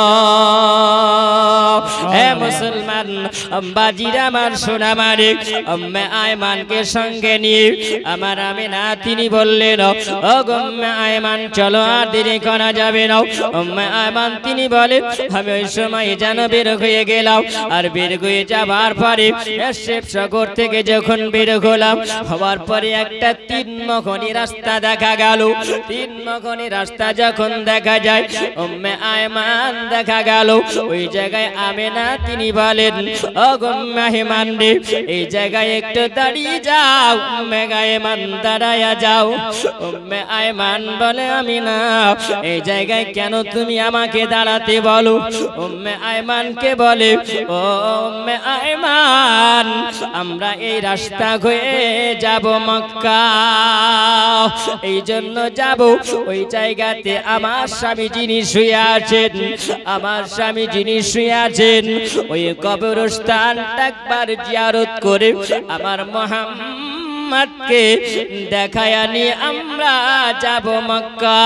ए मुसलमान अम्बाजीरा मार सोना मारे अम्मे आयमान के संगे निये আমার আমিনা তিনি বললেন ও গম্মে আয়মান চলো আর দেরি করা যাবে না। আম্মে আয়মান তিনি বলেন আমি ওই সময় যেন বের হয়ে গেলাম, আর বের হয়ে যাবার পরে শেষ সাগর থেকে যখন বের হলাম হওয়ার পরে একটা তিন মখনি রাস্তা দেখা গেল। তিন মখনি রাস্তা যখন দেখা যায় আম্মে আয়মান দেখা গেল ওই জায়গায় আমিনা তিনি বলেন ও গম্মে আয়মান রে এই জায়গায় একটু দাঁড়িয়ে যাও, উম্মে আয়মান দাঁড়ায়া যাও। উম্মে আয়মান বলে আমিনা এই জায়গায় কেন তুমি আমাকে দাঁড়াতে বলো? উম্মে আয়মানকে বলে ও উম্মে আয়মান আমরা এই রাস্তা হয়ে যাব মক্কা, এই জন্য যাব ওই জায়গাতে আমার স্বামী যিনি শুয়ে আছেন, আমার স্বামী যিনি শুয়ে আছেন ওই কবরস্থানটা একবার জিয়ারত করে আমার মুহাম্মদকে দেখায়া নিয়ে আমরা যাব মক্কা।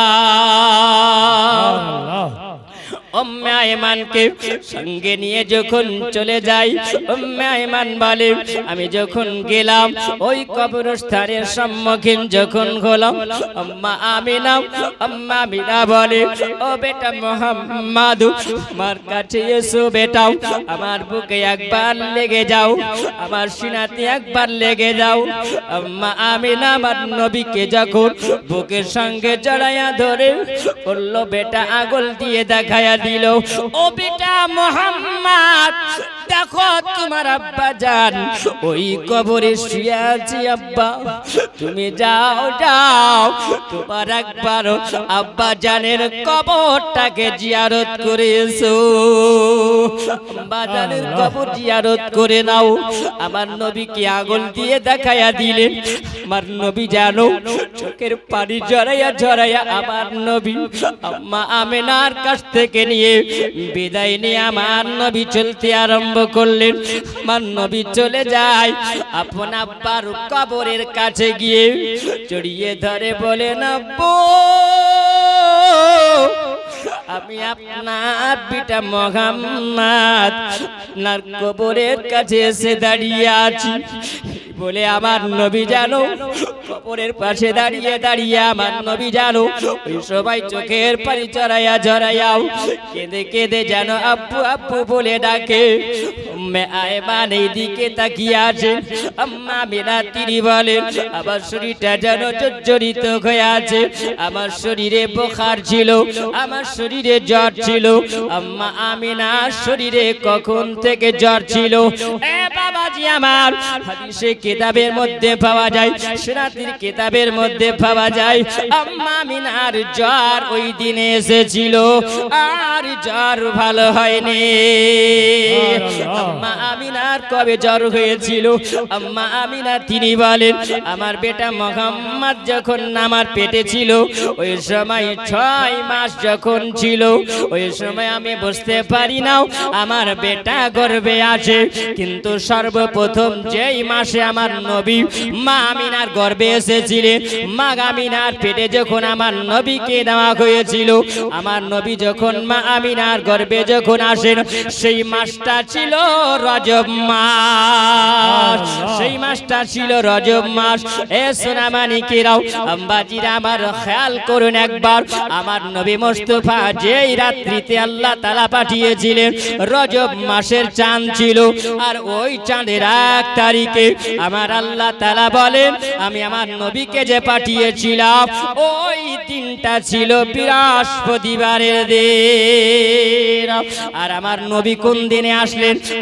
উম্মে আয়মানকে সঙ্গে নিয়ে যখন চলে যাই উম্মে আয়মান বলে আমি যখন গেলাম ওই কবরস্থানের সম্মুখীন যখন হলাম আম্মা আমিনা বলে ও বেটা মুহাম্মদ আমার কাছে এসো বেটা, আমার বুকে একবার লেগে যাও, আমার সিনাতে একবার লেগে যাও। আম্মা আমিনা আমার নবীকে যখন বুকের সঙ্গে জড়াইয়া ধরে বলল বেটা আঙুল দিয়ে দেখায়া দিল ও বেটা মুহাম্মদ দেখো তোমার আব্বা জান ওই কবরে শুয়ে আছে, আব্বা তুমি যাও যাও তোমার একবার আব্বা জানের কবরটাকে জিয়ারত করে এসো, আব্বা জানের কবর জিয়ারত করে নাও। আমার নবীকে আঙুল দিয়ে দেখায়া দিলেন, আমার নবী জানো চোখের পানি জড়াইয়া জড়াইয়া আমার নবী আম্মা আমিনার কাছ থেকে নিয়ে বিদায় নিয়ে আমার নবী চলতে আরম্ভ করলেন। আমার নবী চলে যায় আপন আব্বার কবরের কাছে গিয়ে জড়িয়ে ধরে বলেন আব্বু আমি আপনার পিতা মুহাম্মদ আপনার কবরের কাছে এসে দাঁড়িয়ে আছি বলে আমার নবী জানো কবরের পাশে দাঁড়িয়ে দাঁড়িয়ে আমার নবী জানো ওই সবাই চোখের পানি জড়াইয়া জড়াইয়াও কেঁদে কেঁদে যেন আব্বু আব্বু বলে ডাকে। উম্মে আয়মান এই দিকে তাকিয়ে আছে, আম্মা আমিনা তিনি বলেন আমার শরীরটা যেন জর্জরিত হয়ে আছে, আমার শরীরে বুখার ছিল, আমার শরীরে জ্বর ছিল। আম্মা আমিনার শরীরে কখন থেকে জ্বর ছিল এ বাবাজি আমার হাদিসে কিতাবের মধ্যে পাওয়া যায়, সিরাতের কিতাবের মধ্যে পাওয়া যায় আম্মা আমিনার জ্বর ওই দিনে এসেছিল আর জ্বর ভালো হয়নি। আম্মা আমিনার কবে জ্বর হয়েছিল? আম্মা আমিনা তিনি বলেন আমার বেটা মুহাম্মদ যখন আমার পেটে ছিল ওই সময় 6 মাস যখন ছিল ওই সময় আমি বুঝতে পারি না আমার বেটা গর্ভে আছে, কিন্তু সর্বপ্রথম যেই মাসে আমার নবী মা আমিনার গর্ভে এসেছিলেন, মা আমিনার পেটে যখন আমার নবীকে দেওয়া হয়েছিল, আমার নবী যখন মা আমিনার গর্ভে যখন আসেন সেই মাসটা ছিল রজব মাস, সেই মাসটা ছিল রজব মাস। এ সোনামানিকেরাও আম্বাজিরা আমার খেয়াল করুন একবার, আমার নবী মুস্তাফা যেই রাত্রিতে আল্লাহ তাআলা পাঠিয়েছিলেন রজব মাসের চাঁদ ছিল, আর ওই চাঁদের 1 তারিখে আমার আল্লাহ তাআলা বলেন আমি আমার নবীকে যে পাঠিয়েছিলাম ওই দিনটা ছিল বৃহস্পতিবারের দিন। আর আমার নবী কোন দিনে আসলেন?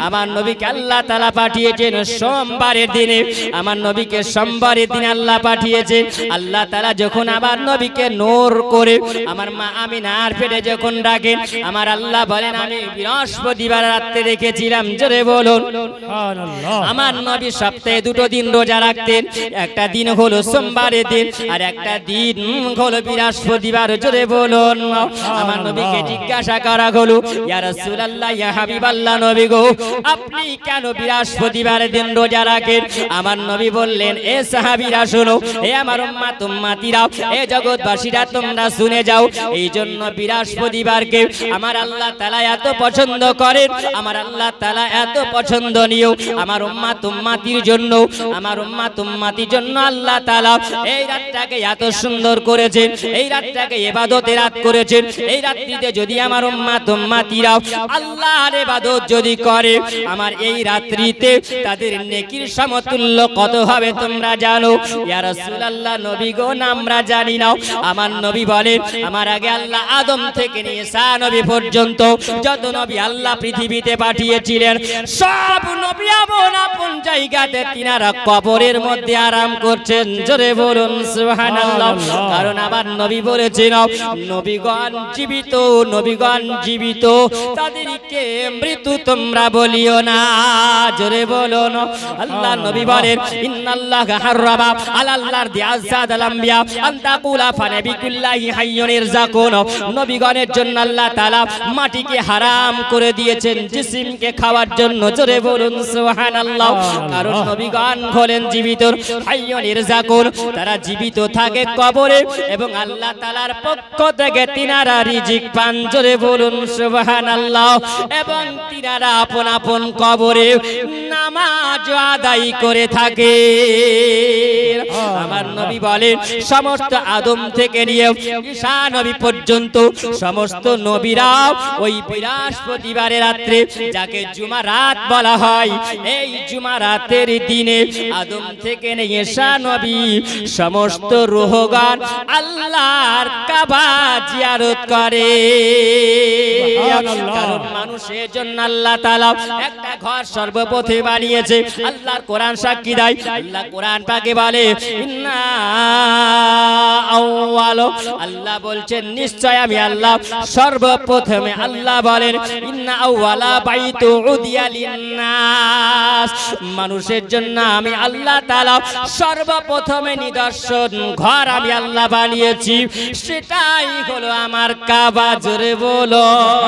আমার নবীকে আল্লাহ তাআলা পাঠিয়েছেন সোমবারের দিনে। আমার নবীকে সোমবারের দিনে আল্লাহ পাঠিয়েছেন। আল্লাহ তাআলা যখন আমার নবীকে নূর করে আমার মা আমিনার পেটে যখন রাখেন, আমার আল্লাহ বলেন আমি বৃহস্পতিবার রাতে রেখেছিলাম। জোরে বলুন সুবহানাল্লাহ। আমার নবী সপ্তাহে দুটো দিন রোজা রাখতেন, একটা দিন হলো সোমবারের দিন আর একটা দিন হলো বৃহস্পতিবার। জোরে বলুন। আমার নবীকে জিজ্ঞাসা করা হলো, ইয়া রাসূলুল্লাহ, ইয়া হাবিবাল্লাহ নবী গো, আপনি কেন বৃহস্পতিবারের দিন রোজা রাখেন? আমার নবী বললেন, এ সাহাবীরা শোনো, এ আমার উম্মত উম্মতিরা, এ জগৎবাসীরা তোমরা শুনে যাও, এই জন্য বৃহস্পতিবারকে আমার আল্লাহ তাআলা এত পছন্দ করেন, আমার আল্লাহ তাআলা এত পছন্দনীয়। আমার উম্মত উম্মতির জন্য, আমার উম্মত উম্মতির জন্য আল্লাহ তাআলা এই রাতটাকে এত সুন্দর করেছেন, এই রাতটাকে ইবাদতের রাত করেছেন। এই রাত্রিতে যদি আমার উম্মত উম্মতিরা আল্লাহর ইবাদত যদি করে, আমার এই রাত্রিতে তাদের নেকির সমতুল্য কত হবে তোমরা জানো? ইয়া রাসূলুল্লাহ নবী গো, না আমরা জানি না। আমার নবী বলেন, আমার আগে আল্লাহ আদম থেকে নিয়ে ঈসা নবী পর্যন্ত যত নবী আল্লাহ পৃথিবীতে পাঠিয়েছিলেন, সব নবী আপন আপন জায়গাতে তিনারা কবরের মধ্যে আরাম করছেন। জোরে বলুন সুবহানাল্লাহ। কারণ আমার নবী বলেছেন, নবীগণ জীবিত, নবীগণ জীবিত, তাদেরকে মৃত্যু তোমরা বলিও না। জোরে বলুন। আল্লাহ নবী বলেন, ইন্নাল্লাহা হারামা আলাল্লাহর দিয়াজাদাল আম্বিয়া আনতাকুলা ফানাবিকুল্লাহি হাইয়ুন ইরজাকুন। নবীগণের জন্য আল্লাহ তাআলা মাটিকে হারাম করে দিয়েছেন জিসিমকে খাওয়ার জন্য। জোরে বলুন সুবহানাল্লাহ। কারণ নবীগণ হলেন জীবিত, হাইয়ুন ইরজাকুন, তারা জীবিত থাকে কবরে এবং আল্লাহ তাআলার পক্ষ থেকে তিনারা রিজিক পান। জোরে বলুন সুবহানাল্লাহ। এবং তিনারা আপন আপন কবরে নামাজ আদায় করে থাকে। আমার নবী বলেন, সমস্ত আদম থেকে নিয়ে ঈসা নবী পর্যন্ত সমস্ত নবীরা ওই বৃহস্পতিবারের রাত্রে, যাকে জুমা রাত বলা হয়, এই জুমা রাতের দিনে আদম থেকে নিয়ে ঈসা নবী সমস্ত রূহগান আল্লাহর কাবা জিয়ারত করে। কারণ মানুষের জন্য আল্লাহ তাআলা একটা ঘর সর্বপ্রথমে বানিয়েছে। আল্লাহর কোরআন সাক্ষী দেয়। আল্লাহ কোরআন পাকে বলে, ইন্না আউয়ালু, আল্লাহ বলছেন নিশ্চয় আমি আল্লাহ সর্বপ্রথমে, আল্লাহ বলেন ইন্না আউয়ালা বাইতু উদিয়া লিন্নাস, মানুষের জন্য আমি আল্লাহ তাআলা সর্বপ্রথমে নিদর্শন ঘর আমি আল্লাহ বানিয়েছি, সেটাই হলো আমার কাবা। জোরে বলো।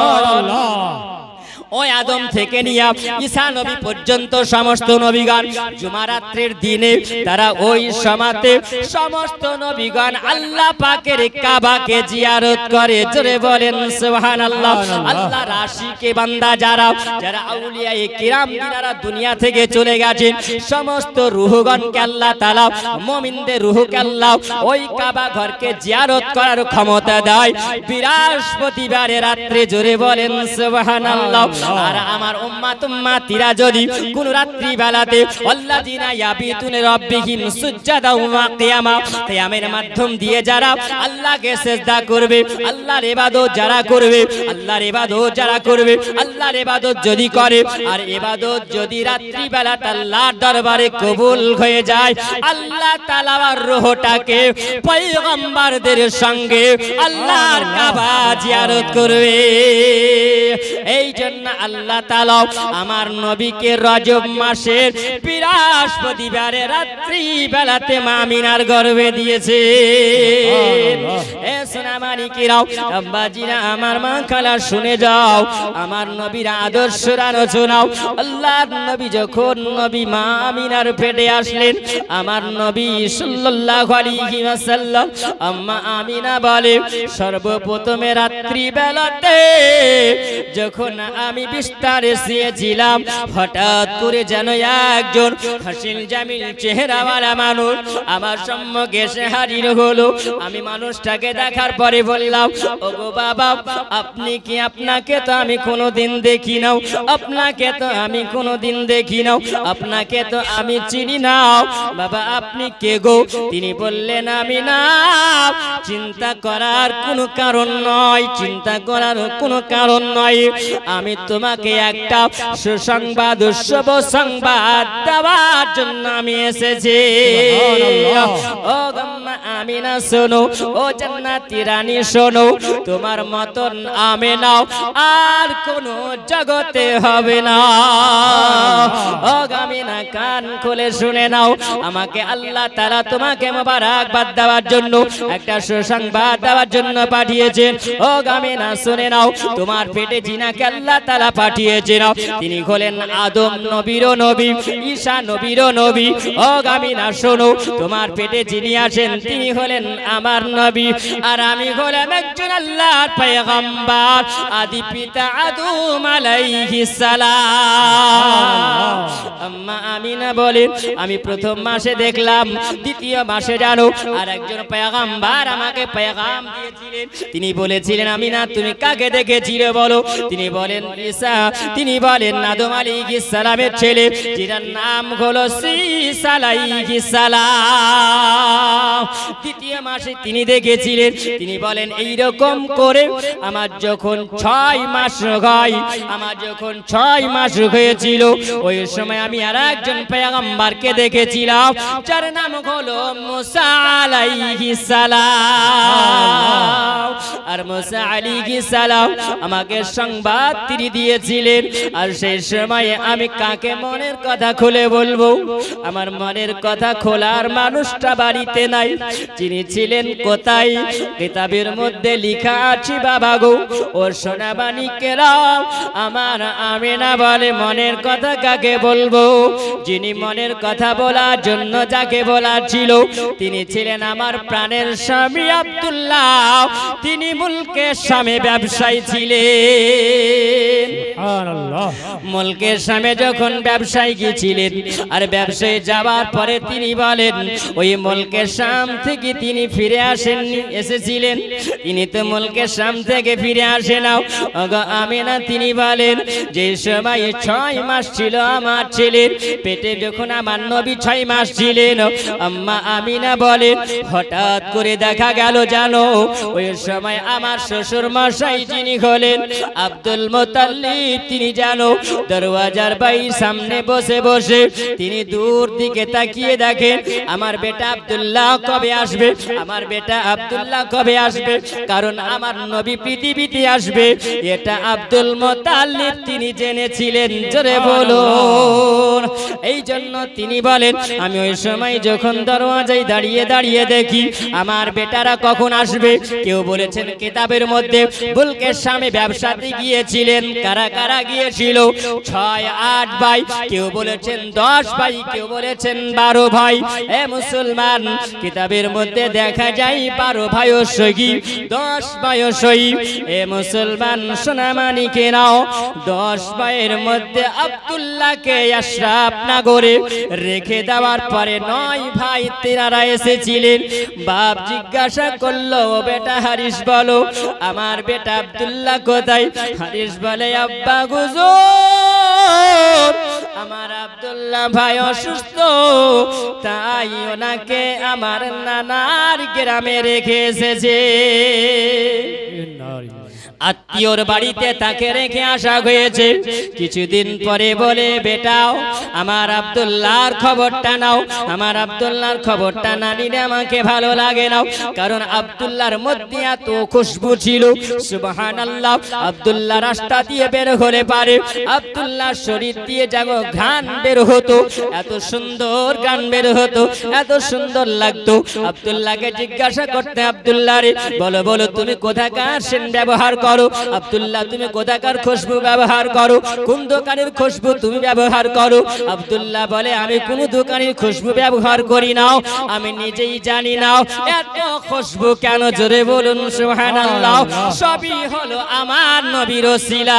ওই আদম থেকে নিয়ে ঈসা নবী পর্যন্ত সমস্ত নবীগণ জুমা রাত্রির দিনে তারা ওই সমাতে সমস্ত নবীগণ আল্লাহ পাকের কাবাকে জিয়ারত করে। জোরে বলেন সুবহানাল্লাহ। আল্লাহ রাশিকে বান্দা যারা যারা আউলিয়ায়ে কিরাম যারা দুনিয়া থেকে চলে গেছেন, সমস্ত রূহগণকে আল্লাহ তাআলা, মুমিনদের রূহকে আল্লাহ ওই কাবা ঘরকে জিয়ারত করার ক্ষমতা দেয় বৃহস্পতিবারের রাত্রে। জোরে বলেন সুবহানাল্লাহ। আর আমার উম্মত উম্মতিরা যদি কোন রাত্রি বেলাতে আল্লাযিনা ইয়াবিতুনা রাব্বিহিম সুজদাও ওয়া কিয়ামা, কিয়ামের মাধ্যম দিয়ে যারা আল্লাহকে সিজদা করবে, আল্লাহর ইবাদত যারা করবে, আল্লাহর ইবাদত যারা করবে, আল্লাহর ইবাদত যদি করে আর ইবাদত যদি রাত্রি বেলা আল্লাহর দরবারে কবুল হয়ে যায়, আল্লাহ তাআলা আর রূহটাকে পয়গম্বরদের সঙ্গে আল্লাহর কাবা জিয়ারত করবে। এই জন্য আল্লাহ তাআলা আমার নবীকে রজব মাসের বৃহস্পতিবারের রাত্রি বেলাতে মা আমিনার গর্ভে দিয়েছে। এ সোনামানিকেরাও, আব্বাজিরা, আমার মা খালা শুনে যাও, আমার নবীর আদর্শ আলোচনাও। আল্লাহর নবী যখন নবী মা আমিনার পেটে আসলেন, আমার নবী সাল্লাল্লাহু আলাইহি ওয়াসাল্লাম আম্মা আমিনা বলে, সর্বপ্রথমে রাত্রি বেলাতে যখন আমি বিস্তারে শুয়েছিলাম, হঠাৎ করে যেন একজন হাসিন জামিল চেহারাওয়ালা মানুষ আমার সম্মুখে এসে হাজির হলো। আমি মানুষটাকে দেখার পরে বললাম, ওগো বাবা, আপনি কি? আপনাকে তো আমি কোনোদিন দেখি না, আপনাকে তো আমি কোনোদিন দেখি না, আপনাকে তো আমি চিনি না। বাবা, আপনি কে গো? তিনি বললেন, আমি না। চিন্তা করার কোনো কারণ নয়, চিন্তা করার কোনো কারণ নয়। আমি তোমাকে একটা সুসংবাদ শুভ সংবাদ দেওয়ার জন্য আমি এসেছি। ও আম্মা আমিনা শোনো, ও জান্নাতি রানী শোনো, তোমার মতন আমিনাও আর কোন জগতে হবে না। ও আমিনা কান খুলে শুনে নাও, আমাকে আল্লাহ তাআলা তোমাকে মোবারকবাদ দেওয়ার জন্য একটা সুসংবাদ দেওয়ার জন্য পাঠিয়েছেন। ও আমিনা শুনে নাও, তোমার পেটে জিনাকে আল্লাহ তাআলা পাঠিয়েছেন, তিনি হলেন আদম নবীর নবী, ঈসা নবীর নবী। ও আমিনা শোনো, তোমার পেটে যিনি আছেন তিনি হলেন আমার নবী, আর আমি হলাম একজন আল্লাহর পয়গম্বর, আদি পিতা আদম আলাইহিস সালাম। আম্মা আমিনা বলেন, আমি প্রথম মাসে দেখলাম, দ্বিতীয় মাসে জানো আর একজন পয়গম্বর আমাকে পয়গাম দিয়েছিলেন। তিনি বলেছিলেন, আমিনা তুমি কাকে দেখেছিলে বলো? তিনি বলেন ঈসা, তিনি বলেন আদম আলাইহিস সালামের ছেলে, যার নাম হলো ঈসা আলাইহিস সালাম। দ্বিতীয় মাসে তিনি দেখেছিলেন, তিনি বলেন এইরকম করে আমার যখন 6 মাস হয়, আমার যখন 6 মাস হয়েছিল, ওই সময় আমি আর একজন পয়গম্বরকে দেখেছিলাম, যার নাম হলো মুসা আলাইহিস সালাম। আর মুসা আলাইহিস সালাম আমাকে সংবাদ তিনি দিয়েছিলেন। আর সেই সময় আমি কাকে মনের কথা খুলে বলবো? আমার মনের কথা খোলার মানুষটা বাড়িতে নাই। যিনি ছিলেন কোথায়? কিতাবের মধ্যে লেখা আছে বাবা গো, ও সোনাবানিকেরাও, আমার আমিনা বলে মনের কথা কাকে বলবো? যিনি মনের কথা বলার জন্য যাকে বলা ছিল, তিনি ছিলেন আমার প্রাণের স্বামী আব্দুল্লাহ। তিনি মুলকের শামে ব্যবসায়ী ছিলেন। মুলকের শামে যখন ব্যবসায়ী গিয়েছিলেন, আর ব্যবসায়ী যাওয়ার পরে তিনি বলেন, ওই মুলকের শাম থেকে তিনি ফিরে আসেননি, এসেছিলেন। তিনি তো মুলকের শাম থেকে ফিরে আসে নাও। আমিনা তিনি বলেন, যে সময় 6 মাস ছিল আমার ছেলের পেটে, যখন আমার নবী 6 মাস ছিলেন, আম্মা আমিনা বলেন হঠাৎ করে দেখা গেল জানো, ওই সময় আমার শ্বশুর মশাই যিনি হলেন আব্দুল মুত্তালিব, তিনি জানো দরওয়াজার বাইরে সামনে বসে বসে তিনি দূর দিকে তাকিয়ে দেখেন, আমার বেটা আব্দুল্লাহ কবে আসবে, আমার বেটা আব্দুল্লাহ কবে আসবে, কারণ আমার নবী পৃথিবীতে আসবে, এটা আব্দুল মুত্তালিব তিনি জেনেছিলেন। জোরে বলুন। এই জন্য তিনি বলেন, আমি ওই সময় যখন দরওয়াজায় দাঁড়িয়ে দাঁড়িয়ে দেখি আমার বেটারা কখন আসবে। কেউ বলেছেন কিতাবের মধ্যে মুলকের শামে ব্যবসাতে গিয়েছিলেন। কারা কারা গিয়েছিল? 6-8 ভাই, কেউ বলেছেন 10 ভাই, কেউ বলেছেন 12 ভাই। এ মুসলমান, কিতাবের মধ্যে দেখা যায় 12 ভাইও সহি, 10 ভাইও সহি। এ মুসলমান সোনামানিকে নাও, 10 ভাইয়ের মধ্যে আব্দুল্লাহকে আশরাফ নগরে রেখে দেওয়ার পরে 9 ভাই তেনারা এসেছিলেন। বাপ জিজ্ঞাসা করলো, বেটা হারিস বলো আমার বেটা আব্দুল্লাহ কোথায়? হারিস বলে, আব্বা হুজুর, আমার আব্দুল্লাহ ভাই অসুস্থ, তাই ওনাকে আমার নানার গ্রামে রেখে এসেছে। আত্মীয়র বাড়িতে তাকে রেখে আসা হয়েছে। কিছুদিন পরে বলে, বেটাও আমার আব্দুল্লাহর খবরটা নাও, আমার আব্দুল্লাহর খবরটা না নিলে আমাকে ভালো লাগে না, কারণ আব্দুল্লাহর মধ্যে এত খুশবু ছিল। সুবহানাল্লাহ। আব্দুল্লাহ রাস্তা দিয়ে বের হলে পারে, আব্দুল্লাহর শরীর দিয়ে যাগো ঘ্রাণ বের হতো, এত সুন্দর গান বের হতো, এত সুন্দর লাগতো। আব্দুল্লাহকে জিজ্ঞাসা করতে, আব্দুল্লাহ রে বলো বলো তুমি কোথাকার সেন ব্যবহার করো? আব্দুল্লাহ তুমি কোথাকার খুশবু ব্যবহার করো? কোন দোকানের খুশবু তুমি ব্যবহার করো? আব্দুল্লাহ বলে, আমি কোন দোকানের খুশবু ব্যবহার করি না, আমি নিজেই জানি না এত খুশবু কেন। জোরে বলুন সুবহানাল্লাহ। সবই হলো আমার নবীর ওসিলা।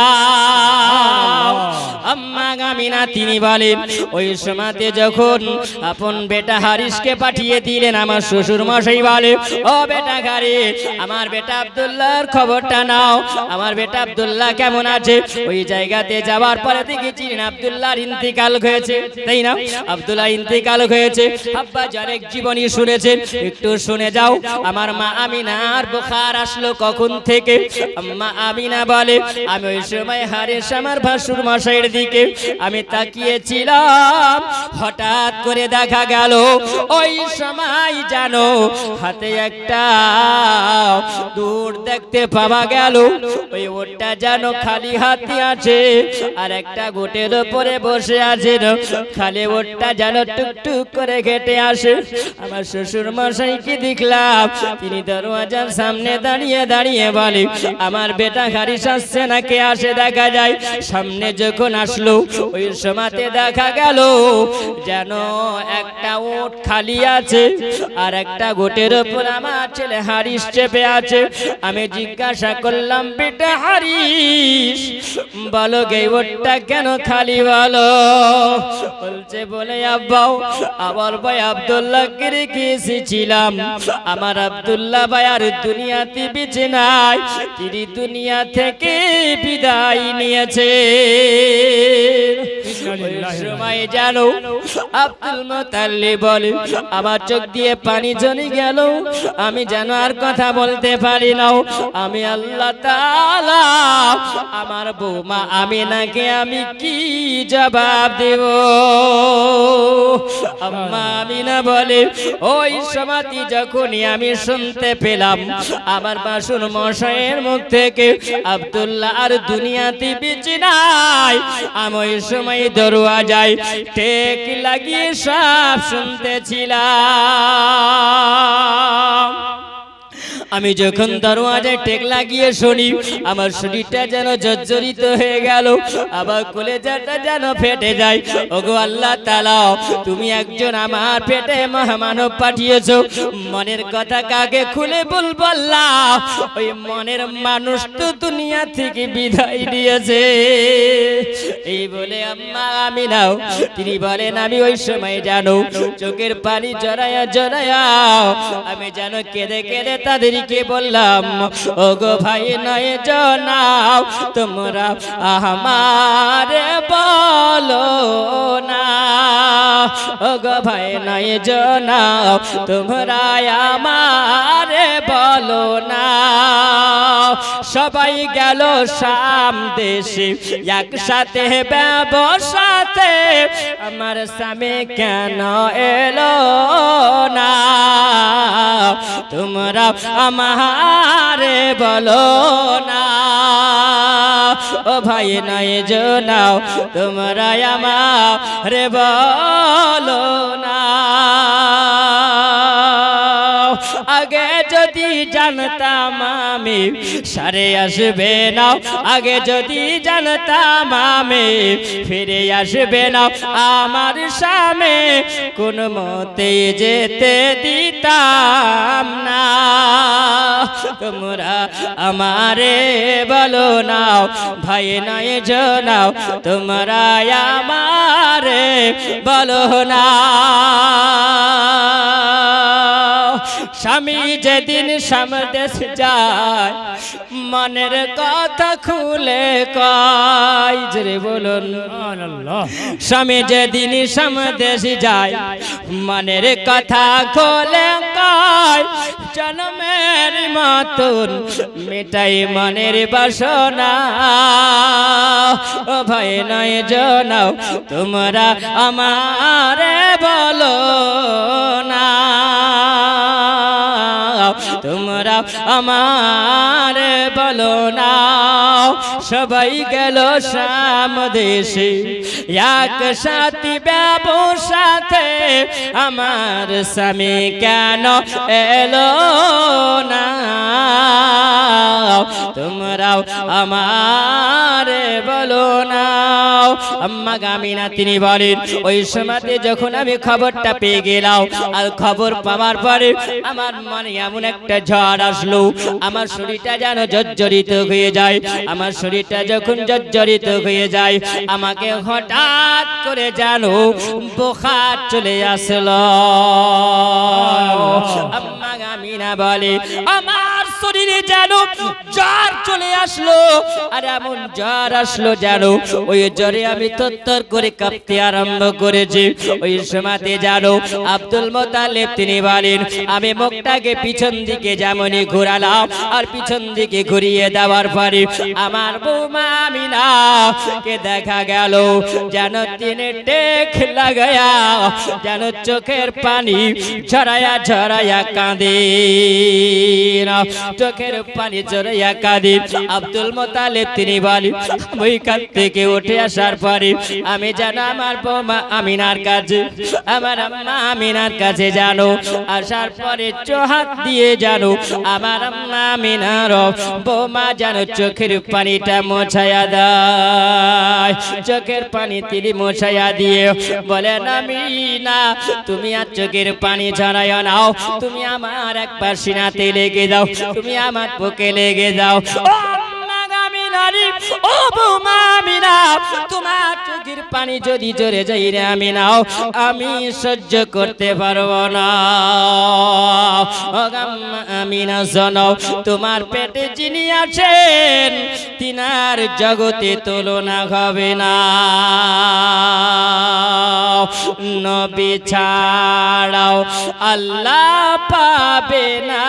আম্মা আমিনা তিনি বলেন, ওই সময়তে যখন আপন বেটা হারিসকে পাঠিয়ে দিলেন, আমার শ্বশুর মশাই বলে, ও বেটা গারে, আমার বেটা আব্দুল্লাহর খবরটা নাও। নাও আমার বেটা আব্দুল্লাহ কেমন আছে। ওই জায়গাতে যাওয়ার পরে দেখেছি আব্দুল্লাহর ইন্তিকাল হয়েছে, তাই না? আব্দুল্লাহ ইন্তিকাল হয়েছে। আব্বা জানেক জীবনী শুনেছেন, একটু শুনে যাও। আমার মা আমিনার বুখার আসলো কখন থেকে? আম্মা আমিনা বলে আমি ওই সময় হারেস আমার ভাসুর মশাইয়ের দিকে আমি তাকিয়েছিলাম, হঠাৎ করে দেখা গেল ওই সময় জানো হাতে একটা দূর দেখতে পাওয়া গেল, ওই ওটা যেন খালি হাতে আছে আর একটা গোটের উপরে বসে আছে, খালি ওটা যেন টুকটুক করে ঘেটে আসে। আমার শ্বশুর মশাইকে দেখলাম তিনি দরওয়াজার সামনে দাঁড়িয়ে দাঁড়িয়ে বলে আমার বেটা হারিস আসছে না, কে আসে দেখা যায়। সামনে যখন আসলো ওই সময়তে দেখা গেল যেন একটা ওট খালি আছে আর একটা গোটের উপর আমার ছেলে হারিস চেপে আছে। আমি জিজ্ঞাসা করলাম বেটা হারিস বলো গে ওটটা কেন খালি বলো? বলছে বলে আব্বাও আমার ভাই আব্দুল্লাহকে রেখে এসেছিলাম, আমার আব্দুল্লাহ ভাই আর দুনিয়াতে বেঁচে নাই, তিনি দুনিয়া থেকে বিদায় নিয়েছে। সময় জানো আব্দুল মুত্তালিব বলে আমার চোখ দিয়ে পানি জমে গেল, আমি যেন আর কথা বলতে পারি না। আমি আল্লাহ তাআলা আমার বৌমা আমিনাকে আমি কি জবাব দেব? আম্মা আমিনা বলে ওই সময়টি যখনই আমি শুনতে পেলাম আমার বাসুর মশাইয়ের মুখ থেকে আব্দুল্লাহ আর দুনিয়াতে বেঁচে নাই, আমি ওই সময় দরওয়াজায় টেক লাগিয়ে সব শুনতেছিলাম। আমি যখন দরওয়াজায় টেক লাগিয়ে শুনি আমার শরীরটা যেন জর্জরিত হয়ে গেল, আবার কলেজাটা যেন ফেটে যায়। ওগো আল্লাহ তাআলা তুমি একজন আমার পেটে মহামানব পাঠিয়েছো, মনের কথা কাকে খুলে বলবো আল্লাহ? ওই মনের মানুষ তো দুনিয়া থেকে বিদায় নিয়েছে। এই বলে আম্মা আমিনাও তিনি বলেন আমি ওই সময় জানো চোখের পানি জড়ায়া জড়ায়া আমি যেন কেঁদে কেঁদে তাদেরকে বললাম ওগো ভাই নয় জানাও তোমরা আমারে বলো না, ওগো ভাই নয় জানাও তোমরা আমারে বলো না। সবাই গেল শাম দেশে একসাথে ব্যবসাতে, আমার স্বামী কেন এলো না? তোমরা আমারে বলো না, ও ভাই নয় জানাও তোমরা আমারে বলো না। আগে যদি জানতাম আমি সারে আসবে না, আগে যদি জানতাম আমি ফিরে আসবে না, আমার সামনে কোন মতে যেতে দিতাম না। তোমরা আমারে বলো না ভাই নয় জানাও তোমরা আমারে বলো না। স্বামী যেদিন সামদেশ যায় মনের কথা খুলে কয়, জোরে বলুন স্বামী যেদিন সামদেশ যায় মনের কথা খুলে কয়, জন্মের মতন মেটাই মনের বাসনা। ও ভাই নয় জানাও তোমরা আমারে বলো না, তোমরা আমার বলো না। সবাই গেল শাম দেশে একসাথে ব্যবসাতে, আমার স্বামী কেন এলো না? তোমরাও আমার বলো না। আম্মা গামিনা তিনি বলেন ওই সময়তে যখন আমি খবরটা পেয়ে গেলাম, আর খবর পাওয়ার পরে আমার মনে এমন একটা ঝড় আসলো, আমার শরীরটা যেন জর্জরিত হয়ে যায়। আমার শরীরটা যখন জর্জরিত হয়ে যায় আমাকে হঠাৎ করে যেন বুখার চলে আসলো। আম্মা গামিনা বলে আমার শরীরে যেন জ্বর চলে আসলো, আর এমন জ্বর আসলো জানো ওই জ্বরে আমি তত্তর করে কাঁপতে আরম্ভ করেছি। ওই সময়তে জানো আব্দুল মুত্তালিব তিনি বলেন আমি মুখটাকে পিছন দিকে যেমনই ঘোরালাম, আর পিছন দিকে ঘুরিয়ে দেওয়ার পরে আমার বৌমা আমিনা কে দেখা গেল যেন তিনি টেক লাগায়া যেন চোখের পানি ঝরায়া ঝরায়া কাঁদে, চোখের পানি ঝরায়া কাঁদে। আব্দুল মুত্তালিব তিনি বলেন ওইখান থেকে উঠে আসার পরে আমি যেন আমার বৌমা আমিনার কাছে, আমার আম্মা আমিনার কাছে জানো আসার পরে চোহাত দিয়ে জানো আমার আম্মা আমিনার বৌমা যেন চোখের পানিটা মোছায়া দেয়। চোখের পানি তিনি মোছায়া দিয়ে বলেন আমিনা তুমি আর চোখের পানি ঝরাইও নাও, তুমি আমার একবার সিনাতে লেগে দাও, তুমি আমার বুকে লেগে দাও। ও বৌমা আমিনা তোমার চোখের পানি যদি জোরে যাই রে আমিনাও আমি সহ্য করতে পারবো না। আমিনা শোনো তোমার পেটে যিনি আছেন তিনার জগতে তুলনা হবে না, নবী ছাড়াও আল্লাহ পাবে না,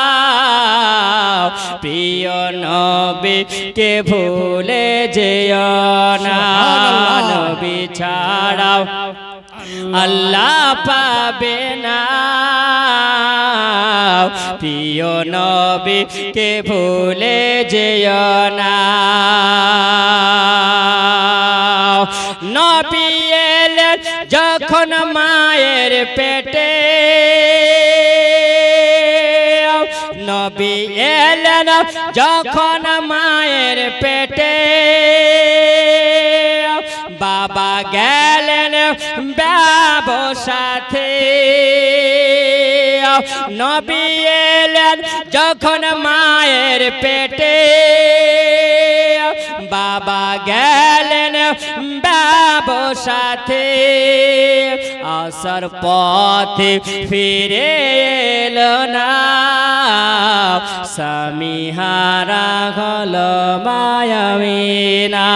প্রিয় নবী কে ভুলে যেও না, নবী ছাড়াও আল্লাহ পাবে না, প্রিয় নবী কে ভুলে যেও না। নবী এলেন যখন মায়ের পেটে, নবী এলেন যখন মায়ের পেটে, বাবা গেলেন ব্যবসাতে, নবী এলেন যখন মায়ের পেটে, বাবা গেলেন ব্যবসাতে, আসার পথে ফিরে এলো না, স্বামী হারা হলো মায়ামিনা,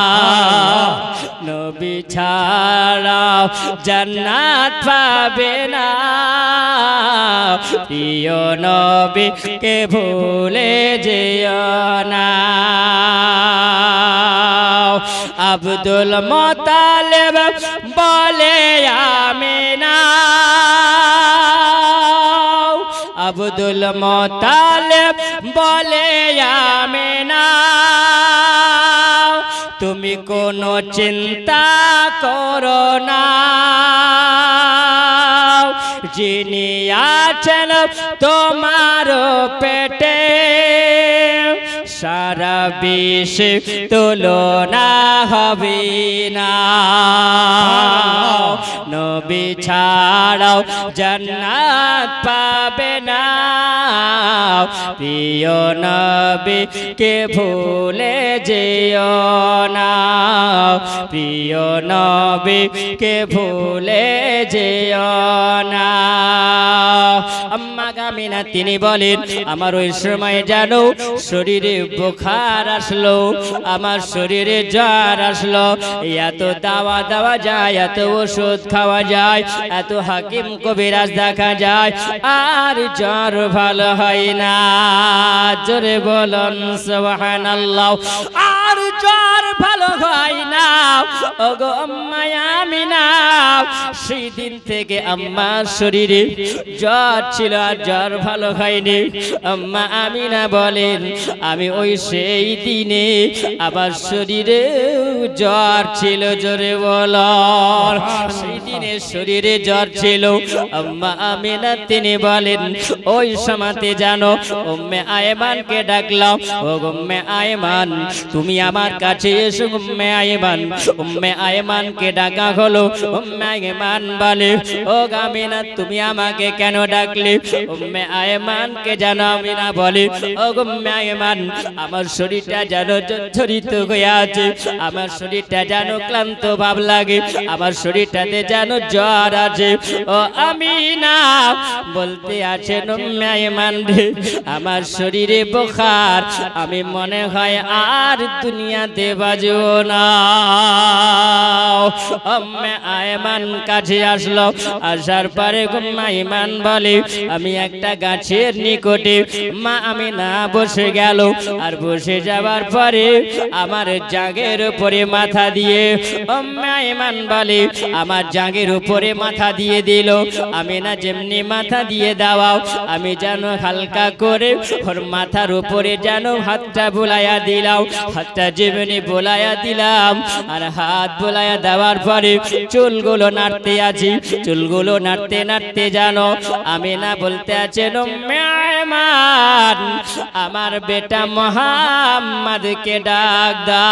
নবী ছাড়া জান্নাত পাবে না, প্রিয় নবী কে ভুলে যেও না। আব্দুল মুত্তালিব বলে আমিনা, আব্দুল মুত্তালিব বলে আমিনা তুমি কোনো চিন্তা করো না, যিনি আছেন তোমার পেটে সারা বিশ্বে তুলনা হবে না, নবী ছাড়াও জান্নাত পাবে না, প্রিয় নবী কে ভুলে যেও না, প্রিয় নবী কে ভুলে যেও না। আম্মা আমিনা তিনি বলেন আমার ওই সময় জানো শরীরে বুখার আসলো, আমার শরীরে জ্বর আসলো, এত দাওয়া দেওয়া যায়, এত ওষুধ খাওয়া যায়, এত হাকিম কবিরাজ দেখা যায়, আর জ্বর ভালো হয় না, জোরে বলুন সুবহানাল্লাহ, আর জ্বর ভালো হয় না। ওগো আম্মা আমিনা সেই দিন থেকে আম্মার শরীরে জ্বর ছিল আর জ্বর ভালো হয়নি। আম্মা আমিনা বলেন আমি ওই সেই দিনে আবার শরীরে জ্বর ছিল, জোরে বলুন সেই দিনে শরীরে জ্বর ছিল। আম্মা আমিনা তিনি বলেন ওই সময়তে জানো উম্মে আয়মানকে ডাকলাম, ও উম্মে আয়মান তুমি আমার কাছে এসো উম্মে আয়মান। উম্মে আয়মানকে ডাকা হলো। উম্মে আয়মান বলে, ও আমিনা তুমি আমাকে কেন ডাকলে? উম্মে আয়মানকে যেন আমিনা বলে, ও উম্মে আয়মান আমার শরীরটা যেন জর্জরিত হয়ে আছে, আমার শরীরটা যেন ক্লান্ত ভাব লাগে, আমার শরীরটাতে যেন জ্বর আছে। ও আমিনা বলতে আছেন উম্মে আয়মান রে আমার শরীরে বুখার, আমি মনে হয় আর দুনিয়াতে বাঁচব না। উম্মে আয়মান কাছে আসলো। আসার পরে উম্মে আয়মান বলে, আমি একটা গাছের নিকটে মা আমিনা বসে গেল। আর বসে যাবার পরে আমার জাগের উপরে মাথা দিয়ে, উম্মে আয়মান বলে আমার জাগের উপরে মাথা দিয়ে দিল। আমিনা যেমনি মাথা দিয়ে দাও, আমি যেন হালকা করে ওর মাথার উপরে যেন হাতটা বোলাইয়া দিলাম। হাতটা যেমনি বোলাইয়া দিলাম আর হাত বোলাইয়া দেওয়ার পরে চুলগুলো নাড়তে আছি, চুলগুলো নাড়তে নাড়তে জানো আমিনা বলতে আছেন উম্মে আয়মান আমার বেটা মুহাম্মদকে ডাক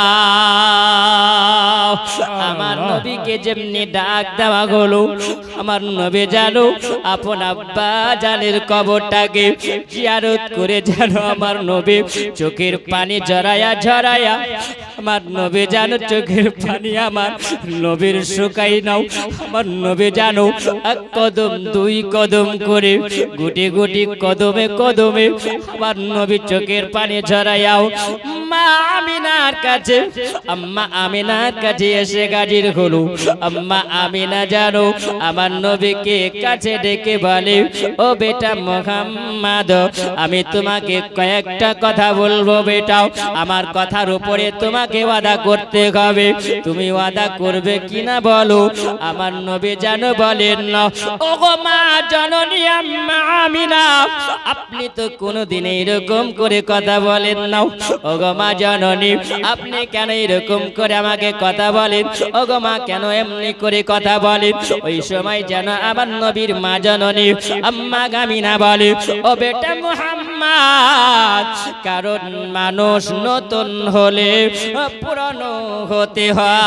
দাও। আমার নবীকে যেমনি ডাক দেওয়া হলো, আমার নবী জানো আপন আব্বা জানের কবরটাকে জিয়ারত করে যেন আমার নবী চোখের পানি ঝরায়া ঝরায়া, আমার নবী জানো চোখের পানি আমার নবীর শুকাই নাও। আমার নবী জানো এক কদম দুই কদম করে গুটি গুটি কদমে কদমে আমার নবী চোখের পানি ঝরায়াও মা আমিনার কাছে, আম্মা আমিনার কাছে এসে হাজির হলো। আম্মা আমিনা জানো আমার নবীকে কাছে ডেকে বলে, ও বেটা মুহাম্মদ আমি তোমাকে কয়েকটা কথা বলবো বেটাও, আমার কথার উপরে তোমাকে ওয়াদা করতে হবে, তুমি ওয়াদা করবে কিনা বলো। আমার নবী জানো বলেন না, ও গো মা জননী আম্মা আমিনা আপনি তো কোনোদিন এরকম করে কথা বলেন না। ও গো মা জননী আপনি কেন এরকম করে আমাকে কথা বলেন? ও গো মা কেন এমনি করে কথা বলেন? ওই সময় যেন আমার নবীর মা জননী আম্মা আমিনা বলে, ও বেটা মুহাম্মদ কারণ মানুষ নতুন হলে পুরনো হতে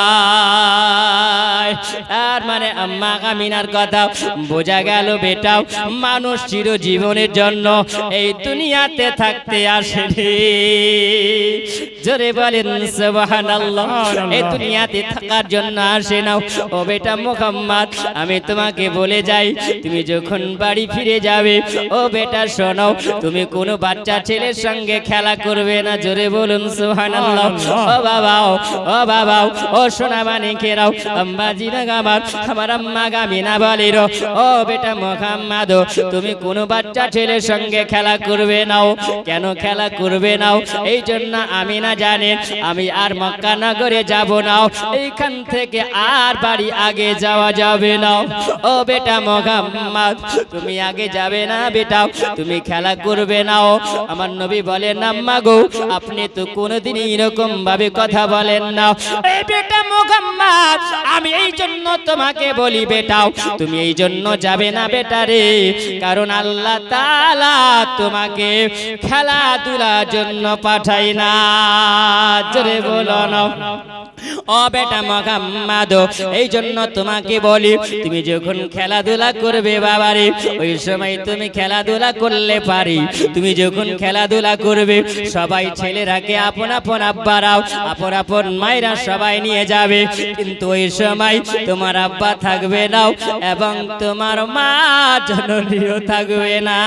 হয়। তার মানে আম্মা আমিনার কথা বোঝা গেল বেটাও মানুষ চিরজীবনের জন্য এই দুনিয়াতে থাকতে আসেনি। জোরে বলেন সুবহানাল্লাহ। এই দুনিয়াতে থাকার জন্য আসে না। ও বেটা মুহাম্মদ আমি তোমাকে বলে যাই, তুমি যখন বাড়ি ফিরে যাবে ও বেটা শোনো, তুমি কোনো বাচ্চা ছেলের সঙ্গে খেলা করবে না। জোরে বলুন সুবহানাল্লাহ। ও বাবাও ও বাবাও ও সোনা মানিকেরাও আম্মাজিনা আমার আমার আম্মা আমিনা বলে, ও বেটা মুহাম্মদ তুমি কোনো বাচ্চা ছেলের সঙ্গে খেলা করবে না। কেন খেলা করবে না? এই জন্য আমিনা জানেন আমি আর মক্কা নগরে যাব না, এইখান থেকে আর বাড়ি আগে যাওয়া যাবে না। ও বেটা মুহাম্মদ তুমি আগে যাবে না বেটা, তুমি খেলা করবে না। আমার নবী বলেন আম্মা গো আপনি তো কোনোদিন এরকম ভাবে কথা বলেন না। এই বেটা মুহাম্মদ আমি এই জন্য তোমাকে বলি বেটাও তুমি এই জন্য যাবে না বেটা রে, কারণ আল্লাহ তাআলা তোমাকে খেলাধুলার জন্য পাঠাই না। জোরে বলো না। ও বেটা মুহাম্মদ এই জন্য তোমাকে বলি তুমি যখন খেলাধুলা করবে বাবারে, ওই সময় তুমি খেলাধুলা করলে পারি, তুমি যখন খেলাধুলা করবে সবাই ছেলেরাকে আপন আপন আব্বারাও আপন আপন মায়েরা সবাই নিয়ে যাবে, কিন্তু ওই সময় তোমার আব্বা থাকবে না এবং তোমার মা জননীও থাকবে না।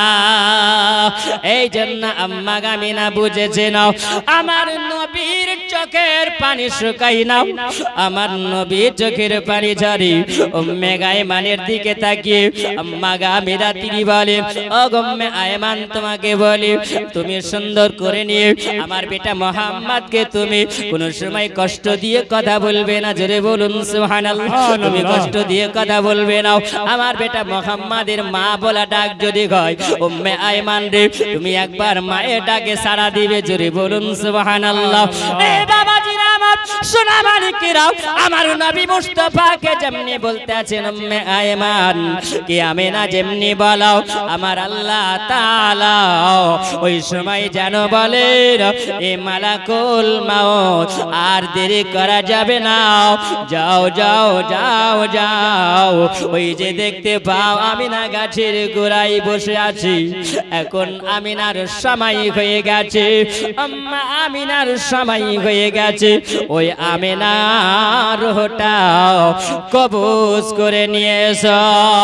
এই জন্য আম্মা আমিনা বুঝেছে নাও আমার নবীর চোখের পানি শুকাই নাও, আমার নবীর চোখের পানি ঝরি। উম্মে আয়মানের দিকে তাকিয়ে আম্মা আমিনা তিনি বলে, ও উম্মে আয়মান তোমাকে বলি তুমি সুন্দর করে নিয়ে আমার বেটা মুহাম্মদকে তুমি কোনো সময় কষ্ট দিয়ে কথা বলবে না। জোরে বলুন সুবহানাল্লাহ। তুমি কষ্ট দিয়ে কথা বলবে না। আমার বেটা মুহাম্মাদের মা বলা ডাক যদি হয় উম্মে আয়মান রে তুমি একবার মায়ের ডাকে সাড়া দিবে। জোরে বলুন সুবহানাল্লাহ। এ বাবাজিরা আমার আমার সোনা মালিকেরাও আমার নবী মুস্তাফাকে যেমনি বলতে আছেন উম্মে আয়মান কি আমিনা যেমনি বলো আমার আল্লাহ তাআলা ওই সময় যেন বলেন এ মালাকুল মাউত আর দেরি করা যাবে না, যাও যাও যাও যাও, ওই যে দেখতে পাও আমিনা গাছের গোড়ায় বসে আছি, এখন আমিনার সময় হয়ে গেছে, আম্মা আমিনার সময় হয়ে গেছে, ওই আমিনার রূহটাও কবজ করে নিয়ে এসো।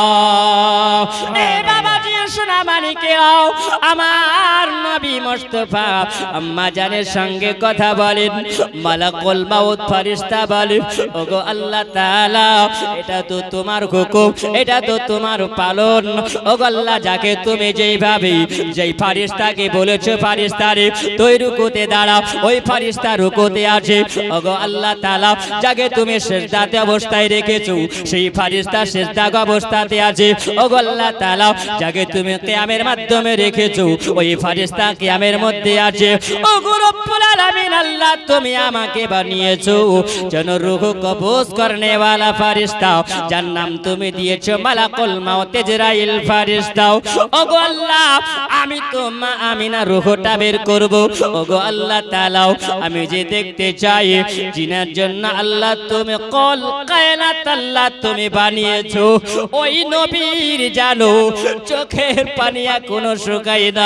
এ বাবাজি সোনা মানিকেও আমার নবী মুস্তাফা আম্মা জানের সঙ্গে কথা বলেন, মালাকুল মাউত ফেরেশতা বলে ওগো আল্লাহ তাআলা এটা তো তোমার হুকুম, এটা তো তোমার পালন, ওগো আল্লাহ যাকে তুমি যেইভাবে যেই ফেরেশতাকে বলেছো ফেরেশতারে তুই রুকুতে দাঁড়াও, ওই ফেরেশতা রুকুতে আছে, ওগো আল্লাহ তাআলা যাকে তুমি সিজদাতে অবস্থায় রেখেছো সেই ফেরেশতা সিজদা অবস্থাতে আছে, ওগো আল্লাহ তাআলা যাকে তুমি কিয়ামের মাধ্যমে রেখেছো ওই ফেরেশতা কিয়ামের মধ্যে আছে, ওগো রব্বুল আলামিন আল্লাহ তুমি আমাকে বানিয়েছো যেন রূহ কবজ করনে वाला ফেরেশতা, যার নাম তুমি দিয়েছো মালাকুল মাউত ইজরাইল ফেরেশতা, ওগো আল্লাহ আমি তো মা আমিনা রূহটা বের করব, ওগো আল্লাহ তাআলা আমি যে দেখতে চাই জিনার জন্য আল্লাহ তুমি কল কায়নাত আল্লাহ তুমি বানিয়েছো, ওই নবীর জানো চোখের পানি এখনো শুকায় না,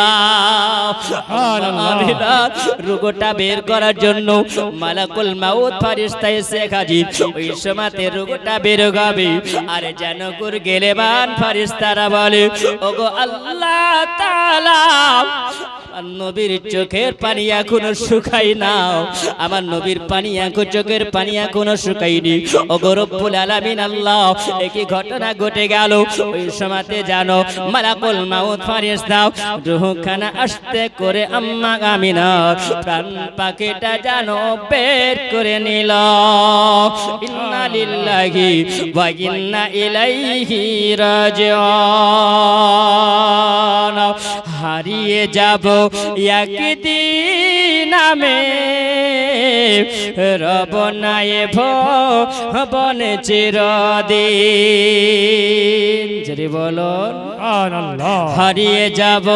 আমিনা রূহটা বের করার জন্য মালাকুল মাউত ফেরেশতা এসে হাজির, ওই সময়তে রূহটা বের হবে, আর যেন গুর গেলেবান ফেরেশতারা বলে ওগো আল্লাহ তাআলা নবীর চোখের পানি এখনো শুকাই নাও, আমার নবীর পানি এখন চোখের পানি এখনো শুকাইনি, ওগো রব্বুল আলামিন আল্লাহ একই ঘটনা ঘটে গেল, ওই সময়তে জানো মালাকুল মাউত ফেরেশতা রূহখানা আস্তে করে আম্মা আমিনা প্রাণ পাখিটা জানো বের করে নিল, ইন্না লিল্লাহি ওয়া ইন্না ইলাইহি রাজিউন, হারিয়ে যাব একদিন আমি রব নাই ভবন চিরদিন, জোরে বলো সুবহানাল্লাহ, হারিয়ে যাব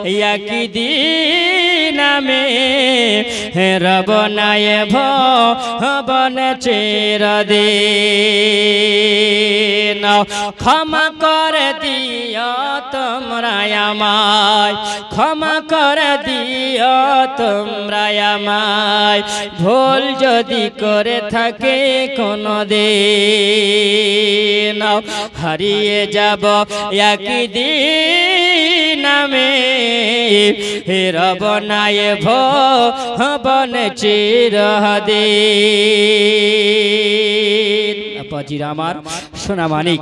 একদিন আমি রব নাই ভবন চিরদিন, ক্ষমা করে দিও তোমরা আমায়, ক্ষমা করে দিও তোমরা আমায়, ভুল যদি করে থাকে কোনদিন, হারিয়ে যাব একদিন আমি রব নাই ভবন চিরদিন। আপাজির আমার সোনা মানিক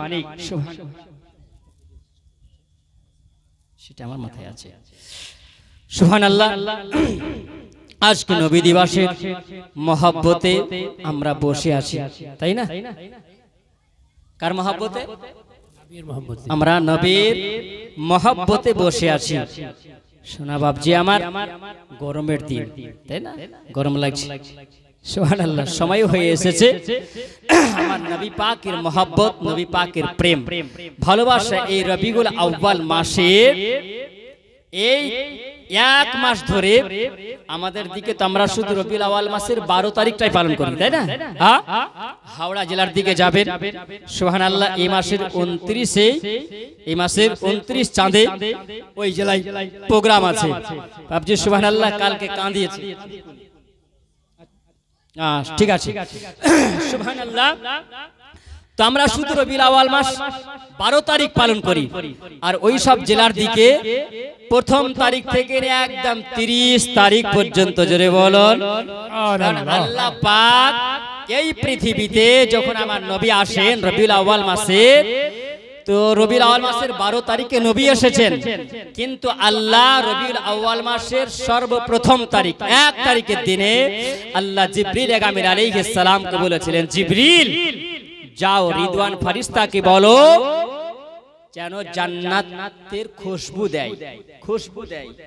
সেটা আমার মাথায় আছে, সুবহানাল্লাহ। আজকে নবী দিবসের মহব্বতে আমরা বসে আছি, তাই না? কার মহব্বতে? আমরা নবীর মহব্বতে বসে আছি। সোনা বাপজি আমার গরমের দিন, তাই না? গরম লাগছে, সুবহানাল্লাহ। সময় হয়ে এসেছে আমার নবী পাকের মহব্বত, নবী পাকের প্রেম ভালোবাসা এই রবিউল আউয়াল মাসের এই এক মাস ধরে আমাদের দিকে তো আমরা শুধু রবিউল আউয়াল মাসের 12 তারিখটাই পালন করি, তাই না? হাওড়া জেলার দিকে যাবেন, সুবহানাল্লাহ। এই মাসের 29-এ, এই মাসের 29 চাঁদে ওই জেলায় প্রোগ্রাম আছে বাপজি, সুবহানাল্লাহ। কালকে কাঁদিয়েছে, ঠিক আছে, সুবহানাল্লাহ। তো আমরা শুধু রবিউল আউয়াল মাস 12 তারিখ পালন করি, আর ওই সব জেলার দিকে প্রথম তারিখ থেকে একদম 30 তারিখ পর্যন্ত, জোরে বলুন আল্লাহ পাক এই পৃথিবীতে যখন আমার নবী আসেন রবিউল আউয়াল মাসে, তো রবিউল আউয়াল মাসের 12 তারিখে নবী এসেছেন, কিন্তু আল্লাহ রবিউল আউয়াল মাসের সর্বপ্রথম তারিখ 1 তারিখের দিনে আল্লাহ জিবরিল আমিন আলাইহিস সালামকে বলেছিলেন, জিবরিল যাও রিদওয়ান ফেরেশতাকে বলো যেন জান্নাতের খুশবু দেয়, খুশবু দেয়।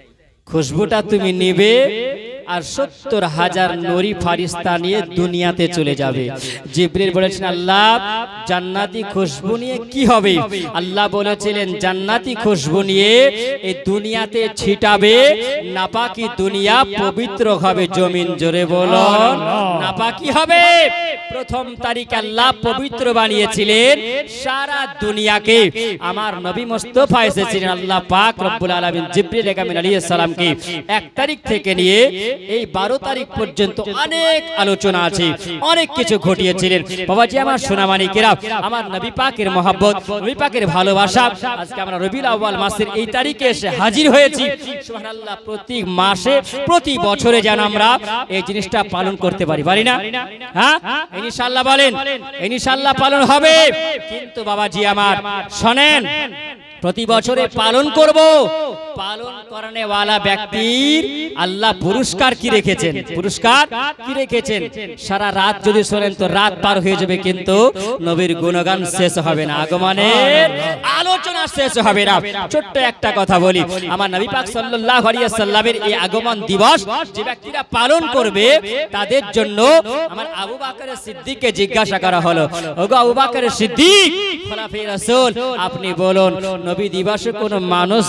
খুশবুটা তুমি নিবে আর 70,000 নূরি ফারিস্তা নিয়ে দুনিয়াতে চলে যাবে। জিবরিল বলেছেন আল্লাহ জান্নাতি খুশবু নিয়ে কি হবে? আল্লাহ বলেছিলেন জান্নাতি খুশবু নিয়ে এই দুনিয়াতে ছিটাবে, নাপাকি দুনিয়া পবিত্র হবে। জমিন জোরে বলুন নাপাকি হবে। প্রথম তারিখ আল্লাহ পবিত্র বানিয়েছিলেন সারা দুনিয়াকে। আমার নবী মুস্তাফা এসেছিলেন আল্লাহ পাক রব্বুল আলামিন জিবরিল আমিন আলাইহিস সালামকে 1 তারিখ থেকে নিয়ে এই 12 তারিখ পর্যন্ত অনেক আলোচনা আছে, অনেক কিছু ঘটিয়েছিলেন। বাবাজি আমার সোনামানিকেরা, আমার নবী পাকের মহব্বত, নবী পাকের ভালোবাসা, আজকে আমরা রবিউল আউয়াল মাসের এই তারিখে এসে হাজির হয়েছি। সুবহানাল্লাহ, প্রতি মাসে প্রতি বছরে যেন আমরা এই জিনিসটা পালন করতে পারি, পারি না? হ্যাঁ ইনশাআল্লাহ বলেন, ইনশাআল্লাহ পালন হবে। কিন্তু বাবাজি আমার শোনেন, প্রতি বছরে পালন করব, পালন করনে ওয়ালা ব্যক্তির আল্লাহ পুরস্কার কি রেখেছেন? পুরস্কার কি রেখেছেন? সারা রাত যদি শোনেন তো রাত পার হয়ে যাবে, কিন্তু নবীর গুণগান শেষ হবে না, আগমনের আলোচনা শেষ হবে না। ছোট্ট একটা কথা বলি, আমার নবী পাক সাল্লাল্লাহু আলাইহি ওয়াসাল্লামের এই আগমন দিবস যে ব্যক্তিরা পালন করবে তাদের জন্য আমার আবু বকর সিদ্দিককে জিজ্ঞাসা করা হলো, ওগো আবু বকর সিদ্দিক খলিফায়ে রাসূল, আপনি বলুন নবী দিবসে কোন মানুষ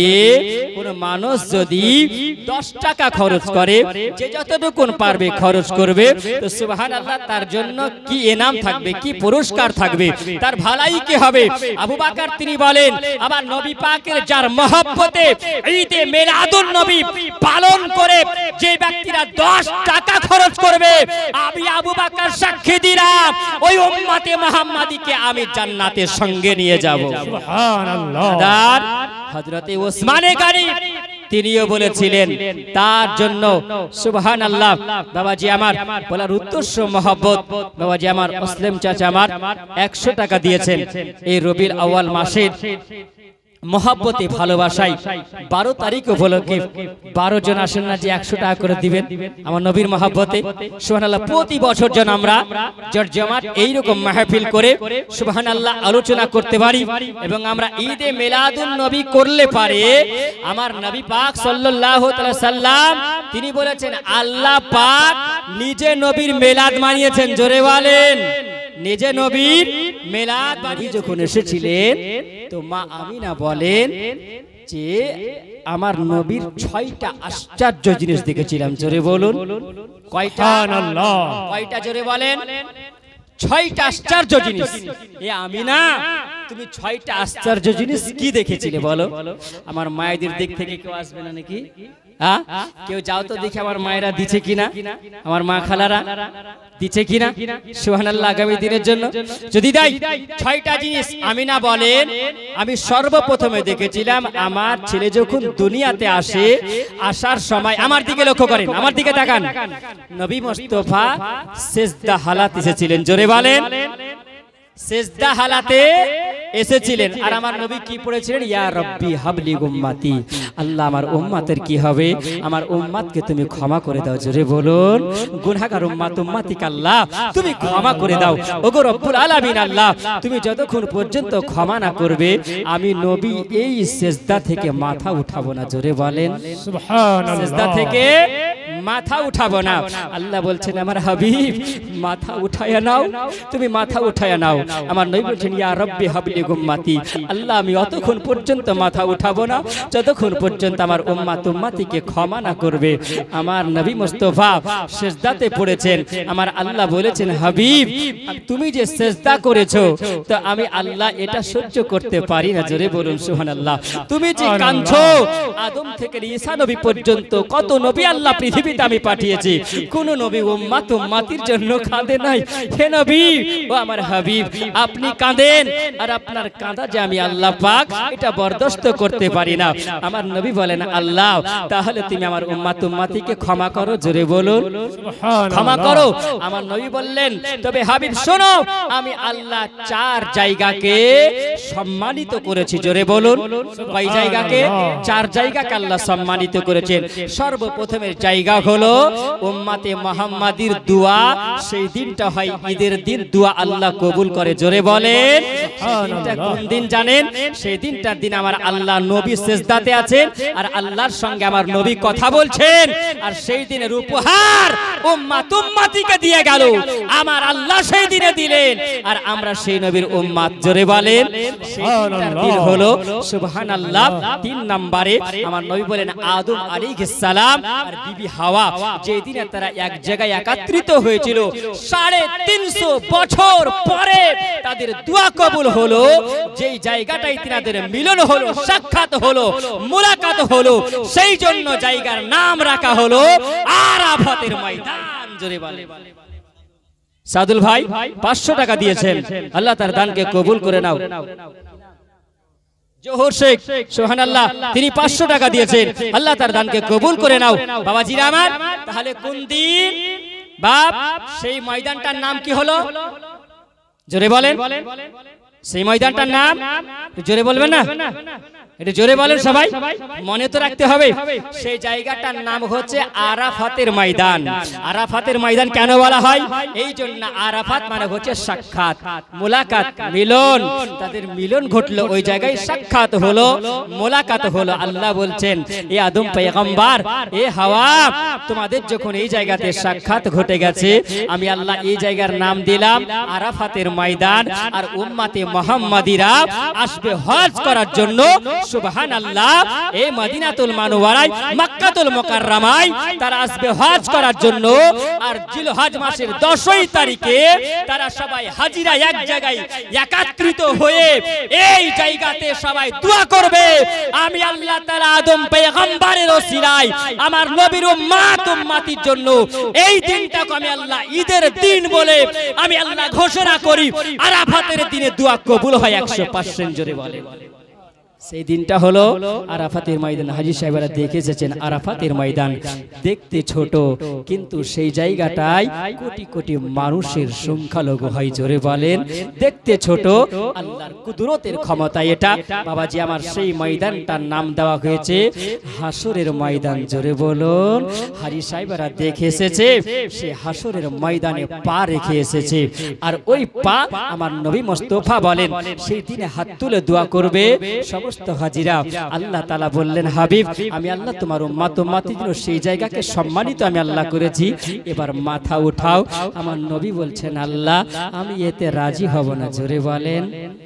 যদি 10 টাকা খরচ করে, যে যতটুকু পারবে খরচ করবে, তো সুবহানাল্লাহ তার জন্য কি ইনাম থাকবে, কি পুরস্কার থাকবে, তার ভালাই কি হবে? আবু বকর তিনি বলেন, আমার নবী পাকের যার মহব্বতে ঈদে মিলাদুন নবী পালন করে যে ব্যক্তিরা 10 টাকা খরচ করবে, আমি আবু বকর সাক্ষী দিলাম ওই উম্মতে মুহাম্মাদীকে আমি জান্নাতের সঙ্গে নিয়ে যাব। সুবহানাল্লাহ। হযরতে ওসমানে গনি তিনিও বলেছিলেন তার জন্য সুবহানাল্লাহ। বাবাজি আমার বলার উদ্দেশ্য মহব্বত, বাবাজি আমার মুসলিম চাচা আমার 100 টাকা দিয়েছেন এই রবিউল আউয়াল মাসের মহব্বতে ভালোবাসায় 12 তারিখ উপলক্ষে 12 জন আসেন না যে 100 টাকা করে দিবেন আমার নবীর মহব্বতে। সুবহানাল্লাহ, প্রতি বছর যেন আমরা জমাত এইরকম মাহফিল করে সুবহানাল্লাহ আলোচনা করতে পারি এবং আমরা ঈদে মিলাদুন নবী করলে পারে আমার নবী পাক সাল্লাল্লাহু তাআলা সাল্লাম তিনি বলেছেন আল্লাহ পাক নিজে নবীর মিলাদ মানিয়েছেন। জোরে বলেন, নিজে নবীর মিলাদ নবী যখন এসেছিলেন তো মা আমিনা বলেন যে আমার নবীর 6টা আশ্চর্য জিনিস দেখেছিলাম। জোরে বলুন কয়টা? কয়টা? জোরে বলেন 6টা আশ্চর্য জিনিস। এ আমিনা তুমি 6টা আশ্চর্য জিনিস কি দেখেছিলে বলো? আমার মায়েদের দিক থেকে কেউ আসবে না নাকি? হ্যাঁ, কেউ যাও তো দেখি আমার মায়েরা দিচ্ছে কিনা, আমার মা খালারা দিচ্ছে কিনা। সুবহানাল্লাহ, আগামী দিনের জন্য যদি দেয় 6টা জিনিস। আমিনা বলেন আমি সর্বপ্রথমে দেখেছিলাম আমার ছেলে যখন দুনিয়াতে আসে, আসার সময় আমার দিকে লক্ষ্য করেন, আমার দিকে তাকান, নবী মুস্তাফা সিজদা হালাত এসেছিলেন। জোরে বলেন, সিজদা হালাতে এসেছিলেন। আর আমার নবী কি পড়েছিলেন? ইয়া রাব্বি হাবলি উম্মতি, আল্লাহ আমার উম্মতের কি হবে, আমার উম্মতকে তুমি ক্ষমা করে দাও। জোরে বলুন, গুনাহগার উম্মতিকে আল্লাহ তুমি ক্ষমা করে দাও। ওগো রব্বুল আলামিন আল্লাহ তুমি যতক্ষণ পর্যন্ত ক্ষমা না করবে আমি নবী এই সিজদা থেকে মাথা উঠাবো না। জোরে বলেন সুবহানাল্লাহ, সিজদা থেকে মাথা উঠাবো না। আল্লাহ বলছেন আমার হাবিব মাথা উঠায়া নাও, তুমি মাথা উঠায়া নাও। আমার নবী বলছেন ইয়া রাব্বি হাবলি উম্মতি, আল্লাহ আমি অতক্ষণ পর্যন্ত মাথা উঠাবো না যতক্ষণ পর্যন্ত আমার উম্মতিকে ক্ষমা না করবে। আমার নবী মুস্তাফা সিজদাতে পড়েছেন। আমার আল্লাহ বলেছেন হাবিব তুমি যে সিজদা করেছো তো আমি আল্লাহ এটা সহ্য করতে পারি না। জোরে বলুন সুবহানাল্লাহ। তুমি যে কাঁদছো, আদম থেকে ঈসা নবী পর্যন্ত কত নবী আল্লাহ পৃথিবীতে আমি পাঠিয়েছি, কোন নবী উম্মতির জন্য কাঁদে নাই। হে নবী ও আমার হাবিব আপনি কাঁদেন, আর আপনার কাঁদা যে আমি আল্লাহ পাক এটা বরদাস্ত করতে পারি না। আমার নবী বলেন আল্লাহ তাহলে তুমি আমার উম্মতিকে ক্ষমা করো। জোরে বলুন ক্ষমা করো। আমার নবী বললেন তবে হাবিব শোনো, আমি আল্লাহ 4 জায়গাকে সম্মানিত করেছি। জোরে বলুন কয় জায়গাকে? 4 জায়গাকে আল্লাহ সম্মানিত করেছেন। সর্বপ্রথমের জায়গা হলো উম্মতে মুহাম্মাদির দোয়া। সেই দিনটা হয় ঈদের দিন, দোয়া আল্লাহ কবুল করে। জোরে বলেন দিনটা কোন দিন জানেন? সেই দিনটার দিন আমার আল্লাহ নবী সিজদাতে আছেন আর আল্লাহর সঙ্গে আমার নবী কথা বলছেন। আর সেই দিনের উপহার উম্মতিকে দিয়ে গেল, আমার আল্লাহ সেই দিনে দিলেন আর আমরা সেই নবীর উম্মত। জোরে বলেন সেই দিন হলো সুবহানাল্লাহ 3 নম্বরে আমার নবী বলেন আদম আলাইহিস সালাম আর বিবি হাওয়া যেই দিনে তারা এক জায়গায় একত্রিত হয়েছিল 350 বছর পরে তাদের দোয়া কবুল হলো। যেই জায়গাটায় তাদের মিলন হলো, সাক্ষাৎ হলো, মুলাকাত হলো, সেই জন্য জায়গার নাম রাখা হলো আরাফাতের ময়দান। জোরে বলেন। সাদুল ভাই 500 টাকা দিয়েছেন, আল্লাহ তার দানকে কবুল করে নাও। জোহর শেখ সুবহানাল্লাহ তিনি 500 টাকা দিয়েছেন, আল্লাহ তার দানকে কবুল করে নাও। বাবাজিরা আমার, তাহলে কোন দিন বাপ সেই ময়দানটার নাম কি হলো? জোরে বলেন। সেই ময়দানটার নাম জোরে বলবেন না? এটা জোরে বলেন সবাই, মনে তো রাখতে হবে। সেই জায়গাটার নাম হচ্ছে আরাফাতের ময়দান। আরাফাতের ময়দান কেন বলা হয়? এই জন্য আরাফাত মানে হচ্ছে সাক্ষাৎ, মুলাকাত, মিলন। তাদের মিলন ঘটলো ওই জায়গায়, সাক্ষাৎ হলো, মুলাকাত হলো। আল্লাহ বলছেন এ আদম পয়গম্বর, এ হাওয়া, তোমাদের যখন এই জায়গাতে সাক্ষাৎ ঘটে গেছে, আমি আল্লাহ এই জায়গার নাম দিলাম আরাফাতের ময়দান। আর উম্মতে মুহাম্মাদিরা আসবে হজ করার জন্য সুবহানাল্লাহ এই মদিনাতুল মুনাওয়ারায়, মক্কাতুল মুকাররমায় তারা আসবে হজ করার জন্য। আর জিলহজ মাসের 10 তারিখে তারা সবাই হাজিরা এক জায়গায় একত্রিত হয়ে এই জায়গাতে সবাই দোয়া করবে, আমি আল্লাহ তাআলা আদম পয়গম্বরের ওসিলায় আমার নবীর উম্মতির জন্য এই দিনটাকে আমি আল্লাহ ঈদের দিন বলে আমি আল্লাহ ঘোষণা করি। আরাফাতের দিনে দোয়া কবুল হয় 100%। জোরে বলে। সেই দিনটা হলো আরাফাতের ময়দান। হাজী সাহেবরা দেখে এসেছেন আরাফাতের ময়দান দেখতে ছোট, কিন্তু সেই জায়গাটায় কোটি কোটি মানুষের সংখ্যালঘু হয়। জোরে বলেন। দেখতে ছোট, আল্লাহর কুদরতের ক্ষমতা এটা। বাবাজি আমার, সেই ময়দানটার নাম দেওয়া হয়েছে হাসরের ময়দান। জোরে বলুন। হাজী সাহেবরা দেখে এসেছে সেই হাসরের ময়দানে পা রেখে এসেছে। আর ওই পা আমার নবী মুস্তাফা বলেন সেই দিনে হাত তুলে দোয়া করবে সমস্ত হাজিরা। আল্লাহ তাআলা বললেন হাবিব, আমি আল্লাহ তোমার উম্মতির জন্য সেই জায়গাকে সম্মানিত আমি আল্লাহ করেছি, এবার মাথা উঠাও। আমার নবী বলছেন আল্লাহ আমি এতে রাজি হব না। জোরে বলেন।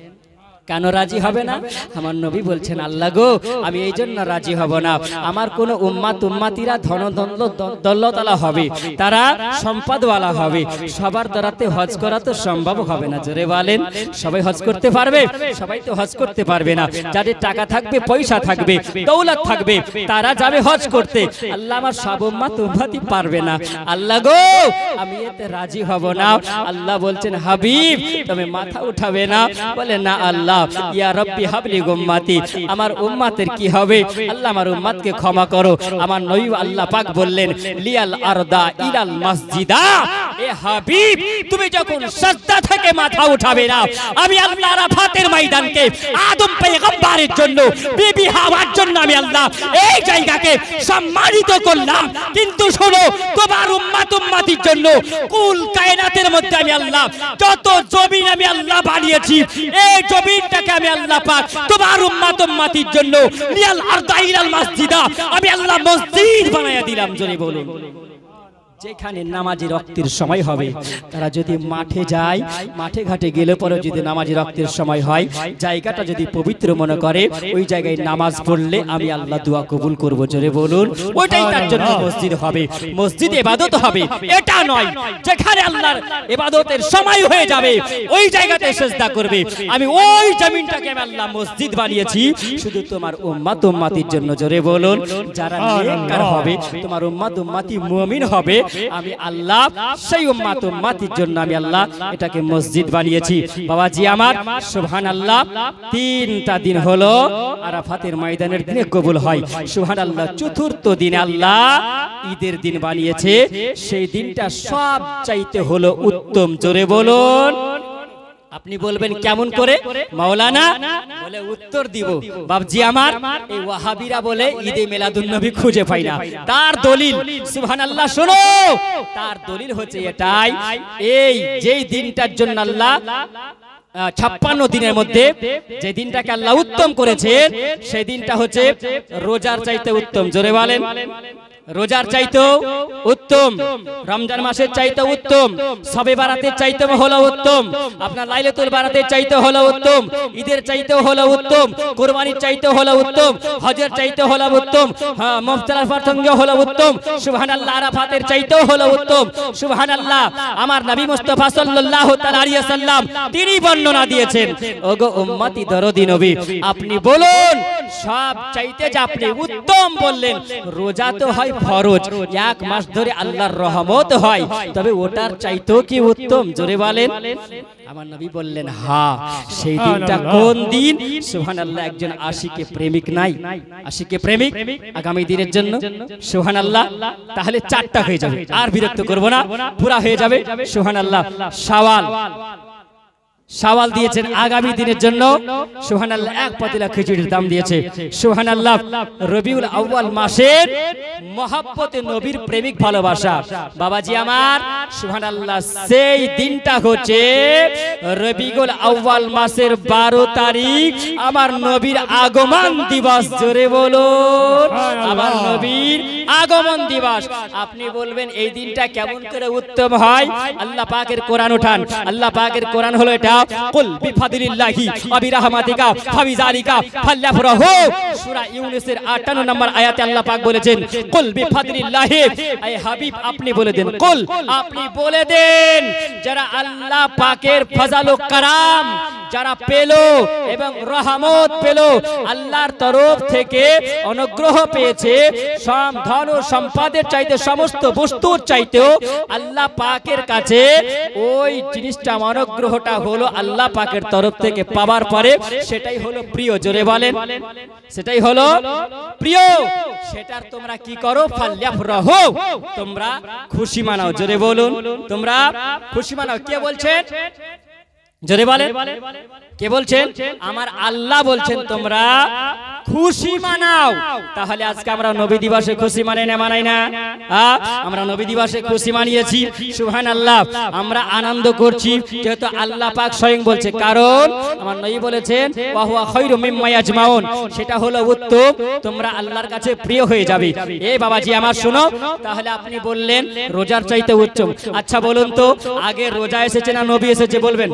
কেন রাজি হবে না? আমার নবী বলছেন আল্লাহ গো, আমি এই জন্য রাজি হব না, আমার কোন উম্মতিরা দৌলতওয়ালা হবে, তারা সম্পদওয়ালা হবে, সবার দ্বারাতে হজ করা তো সম্ভব হবে না। জোরে বলেন। সবাই হজ করতে পারবে? সবাই তো হজ করতে পারবে না। যাদের টাকা থাকবে, পয়সা থাকবে, দৌলত থাকবে, তারা যাবে হজ করতে। আল্লাহ আমার সব উম্মতি পারবে না। আল্লাহ গো, আমি এতে রাজি হব না। আল্লাহ বলছেন হাবিব তুমি মাথা উঠাবে না? বলে না আল্লাহ, ইয়া রব্বি হাবলি উম্মতি, আমার উম্মতের কি হবে? আল্লাহ আমার উম্মতকে ক্ষমা করো। আমার নবী আল্লাহ পাক বললেন লিয়াল আরদা ইলাল মসজিদা, এ হাবিব তুমি যখন সাজদা থেকে মাথা উঠাবে না, আমি আল্লাহ আরাফাতের ময়দানকে আদম পয়গম্বরের জন্য, বিবি হাওয়ার জন্য আমি আল্লাহ এই জায়গাকে সম্মানিত করলাম। কিন্তু শোনো, তোমার উম্মতির জন্য কুল কায়নাতের মধ্যে আমি আল্লাহ যত জমিন আমি আল্লাহ বানিয়েছি, এই জমিনটাকে আমি আল্লাহ পাক তোমার উম্মতির জন্য লিয়াল আরদা ইলাল মসজিদা আমি আল্লাহ মসজিদ বানায়া দিলাম। জোরে বলুন। যেখানে নামাজি রক্তের সময় হবে, তারা যদি মাঠে যায়, মাঠে ঘাটে গেলে পরে যদি নামাজি রক্তের সময় হয়, জায়গাটা যদি পবিত্র মনে করে, ওই জায়গায় নামাজ পড়লে আমি আল্লাহ দোয়া কবুল করব। জোরে বলুন। ওইটাই তার জন্য মসজিদ হবে, মসজিদ ইবাদত হবে। এটা নয় যেখানে আল্লাহর ইবাদতের সময় হয়ে যাবে ওই জায়গাতে সিজদা করবে। আমি ওই জমিনটাকে আমি আল্লাহ মসজিদ বানিয়েছি শুধু তোমার উম্মতির জন্য। জোরে বলুন। যারা নেককার হবে, তোমার উম্মতি মুমিন হবে, আমি আল্লাহ সেই উম্মতির জন্য আমি আল্লাহ এটাকে মসজিদ বানিয়েছি। বাবাজি আমার সুবহানাল্লাহ, 3টা দিন হলো আরাফাতের ময়দানের দিনে কবুল হয়। সুবহানাল্লাহ, 4র্থ দিন আল্লাহ ঈদের দিন বানিয়েছে। সেই দিনটা সব চাইতে হলো উত্তম। জোরে বলুন। আপনি বলবেন কেমন করে মাওলানা? বলে উত্তর দিব বাবজি আমার, এই ওয়াহাবিরা বলে ঈদে মিলাদুন নবী খুঁজে পাই না। তার দলিল সুবহানাল্লাহ, শোনো, তার দলিল হচ্ছে এটাই, এই যেই দিনটার জন্য আল্লাহ 56 দিনের মধ্যে যে দিনটাকে আল্লাহ উত্তম করেছেন সেই দিনটা হচ্ছে রোজার চাইতে উত্তম। জোরে বলেন, রোজার চাইতেও উত্তম, রমজান মাসের চাইতে উত্তম, শবে বারাতের চাইতে হলো উত্তম, আপনার লাইলাতুল বারাতের চাইতে হলো উত্তম, ঈদের চাইতে হলো উত্তম, কুরবানির চাইতে হলো উত্তম, হজের চাইতে হলো উত্তম, মুফতারার সঙ্গে হলো উত্তম, সুবহানাল্লাহ আরাফাতের চাইতেও হলো উত্তম। সুবহানাল্লাহ, আমার নবী মুস্তাফা সাল্লাল্লাহু তাআলা আলাইহি সাল্লাম তিনি বর্ণনা দিয়েছেন, ওগো উম্মতি দরদি নবী, আপনি বলুন সব চাইতে যে আপনি উত্তম বললেন, রোজা তো হয় ফরজ, এক মাস ধরে আল্লাহর রহমত হয়, তবে ওটার চাইতেও কি উত্তম? জোরে বলেন। আমার নবী বললেন হ্যাঁ। সেই দিনটা কোন দিন? সুবহানাল্লাহ, একজন আশিকে প্রেমিক নাই, আশিকে প্রেমিক আগামী দিনের জন্য। সুবহানাল্লাহ, তাহলে 4টা হয়ে যাবে, আর বিরক্ত করব না, পুরা হয়ে যাবে। সুবহানাল্লাহ, শাওয়াল দিয়েছেন আগামী দিনের জন্য। সুবহানাল্লাহ, এক পাতিলা খিচুড়ির দাম দিয়েছে। সুবহানাল্লাহ, রবিউল আউয়াল মাসের মহব্বতে নবীর প্রেমিক ভালোবাসা বাবাজি আমার। সুবহানাল্লাহ, সেই দিনটা হচ্ছে রবিউল আউয়াল মাসের 12 তারিখ, আমার নবীর আগমন দিবস। জোরে বলুন, আমার নবীর আগমন দিবস। আপনি বলবেন এই দিনটা কেমন করে উত্তম হয়? আল্লাহ পাকের কোরআন উঠান। আল্লাহ পাকের কোরআন হলো এটা, কুল বিফাদিলিল্লাহি ওয়া বিরহমাতিকা ফাবিযালিকা ফালইফরাহু। সূরা ইউনূসের 58 নম্বর আয়াতে আল্লাহ পাক বলেছেন, কুল বিফাদিলিল্লাহি, এই হাবিব আপনি বলে দেন, কুল আপনি বলে দেন, যারা আল্লাহ পাকের ফজল ও করম যারা পেল এবং রহমত পেল, আল্লাহর তরফ থেকে অনুগ্রহ পেয়েছে, সব ধন ও সম্পদের চাইতে, সমস্ত বস্তুর চাইতেও আল্লাহ পাকের কাছে ওই জিনিসটা, অনুগ্রহটা হলো আল্লাহ পাকের তরফ থেকে পাওয়ার পরে সেটাই হলো প্রিয়। জোরে বলেন, সেটাই হলো প্রিয়। সেটার তোমরা কি করো? ফালইফরাহু, তোমরা খুশি মানাও। জোরে বলুন, তোমরা খুশি মানাও। কে বলছেন? জোরে বলেন, কে বলছেন? আমার আল্লাহ বলছেন তোমরা খুশি মানাও। তাহলে আজকে আমরা নবী দিবসে খুশি মানাই না, মানাই না? আমরা নবী দিবসে খুশি মানিয়েছি, সুবহানাল্লাহ, আমরা আনন্দ করছি, যেহেতু আল্লাহ পাক স্বয়ং বলছে। কারণ আমার নবী বলেছেন, ওয়া হুয়া খায়রু মিম্মা ইয়াজমাউন, সেটা হলো উত্তম, তোমরা আল্লাহর কাছে প্রিয় হয়ে যাবে। এই বাবাজি আমার শুনো, তাহলে আপনি বললেন রোজার চাইতে উত্তম। আচ্ছা বলুন তো, আগে রোজা এসেছে না নবী এসেছে? বলবেন।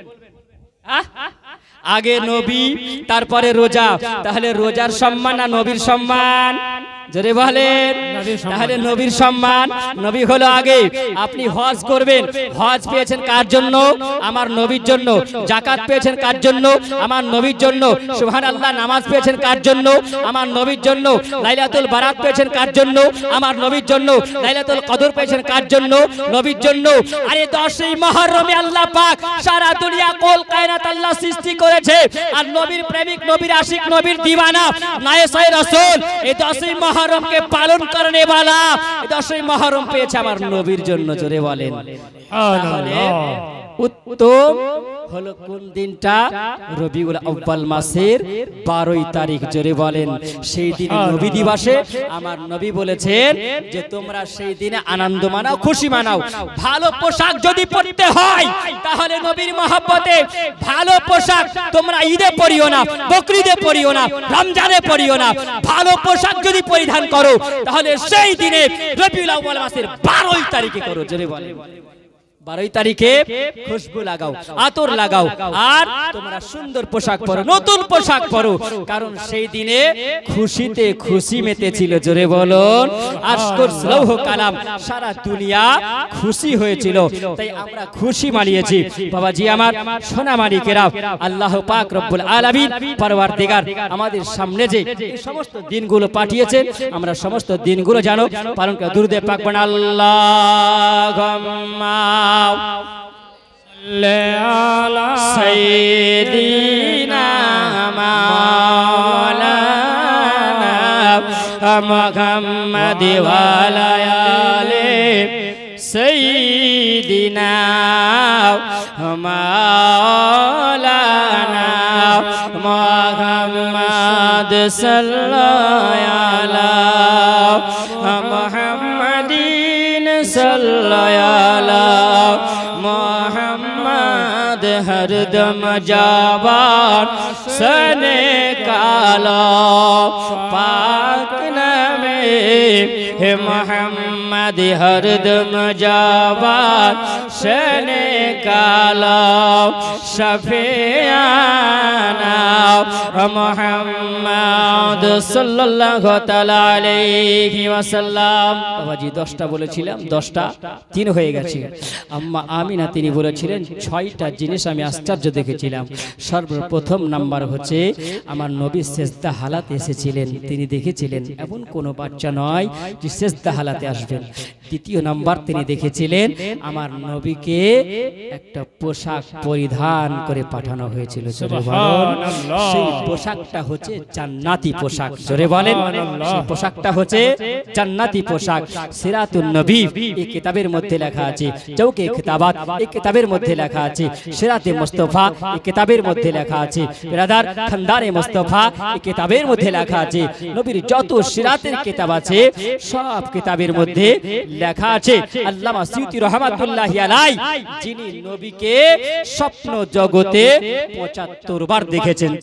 আগে নবী, তারপরে রোজা। তাহলে রোজার সম্মান না নবীর সম্মান? জোরে বলেন। তাহলে নবীর সম্মান, নবী হলো আগে। আপনি হজ করবেন, হজ পেয়েছেন কার জন্য? আমার নবীর জন্য। যাকাত পেয়েছেন কার জন্য? আমার নবীর জন্য। সুবহানাল্লাহ, নামাজ পেয়েছেন কার জন্য? আমার নবীর জন্য। লাইলাতুল বারাত পেয়েছেন কার জন্য? আমার নবীর জন্য। লাইলাতুল কদর পেয়েছেন কার জন্য? নবীর জন্য। আরে 10ই মুহররমে আল্লাহ পাক সারা দুনিয়া কুল কায়নাত আল্লাহ সৃষ্টি করেছে, আর নবীর প্রেমিক, নবীর আশিক, নবীর দিওয়ানা নায়েসায়ে রাসূল এই 10ই মুহররমকে পালন করনে वाला 10ই মুহররম পেয়েছে আমার নবীর জন্য। জোরে বলেন সুবহানাল্লাহ। উত্তম হলো কোন দিনটা? রবিউল আউয়াল মাসের 12 তারিখ। জোরে বলেন। সেই দিন নবী দিবসে আমার নবী বলেছেন যে তোমরা সেই দিনে আনন্দ মানাও, খুশি মানাও। ভালো পোশাক যদি পরতে হয় তাহলে নবীর মহব্বতে ভালো পোশাক তোমরা ঈদে পরিও না, বকরিদে পরিও না, রমজানে পরিও না। ভালো পোশাক যদি পরিধান করো তাহলে সেই দিনে রবিউল আউয়াল মাসের 12 তারিখে করো। জোরে বলেন। 12 তারিখে খুশবু লাগাও, আতর লাগাও, আর তোমরা সুন্দর পোশাক পরো, নতুন পোশাক পরো, কারণ সেই দিনে খুশিতে খুশি মেতেছিল। জোরে বলুন। আশকুর লৌহ কালাম, সারা দুনিয়া খুশি হয়েছিল, তাই আমরা খুশি মানিয়েছি। বাবাজি আমার, সোনা মালিকেরা, আল্লাহ পাক রব্বুল আলামিন পরওয়ারদিগার আমাদের সামনে যে সমস্ত দিনগুলো পাঠিয়েছেন, আমরা সমস্ত দিনগুলো জানো পালন করে। দুরূদে পাক পড়ুন। আল্লাহুম্মা সাইয়্যিদিনা মাওলানা মুহাম্মাদ ওয়া আলা আলি সাইয়্যিদিনা মাওলানা মুহাম্মাদ সাল্লাল্লাহু আলা মুহাম্মাদিন সাল্লাল্লাহু আলা মুহাম্মাদ हरदम जावार सने काला पाक नमे हे मोहम्मद हरदम जावार सने काला शफियाना मोहम्मद सल्लल्लाहु ताआला আলাইহি ওয়াসাল্লাম। বাবাজি 10টা বলেছিলাম, 10টা 3 হয়ে গেছে। আম্মা আমিনা তিনি বলেছিলেন 6টা জিনিস আমি আশ্চর্য দেখেছিলাম। সর্বপ্রথম নাম্বার হচ্ছে আমার নবী সেজদা হালাতে এসেছিলেন, তিনি দেখেছিলেন এমন কোনো বাচ্চা নয় যে সেজদা হালাতে আসবেন। দ্বিতীয় নাম্বার তিনি দেখেছিলেন আমার নবীকে একটা পোশাক পরিধান করে পাঠানো হয়েছিল। জোরে বলেন, সেই পোশাকটা হচ্ছে জান্নাতি পোশাক। জোরে বলেন, সেই পোশাকটা হচ্ছে জান্নাতি পোশাক। সিরাতুন নবী এই কিতাবের মধ্যে লেখা আছে, চৌকে কিতাবাত এই কিতাবের মধ্যে লেখা আছে, সিরাতে মুস্তাফা এই কিতাবের মধ্যে লেখা আছে, ব্রাদার খানদানে মুস্তাফা এই কিতাবের মধ্যে লেখা আছে। নবীর যত সিরাতের কিতাব আছে সব কিতাবের মধ্যে লেখা আছে। আল্লামা সিউতি রহমাতুল্লাহি আলাইহি যিনি নবীকে স্বপ্ন জগতে 75 বার দেখেছেন।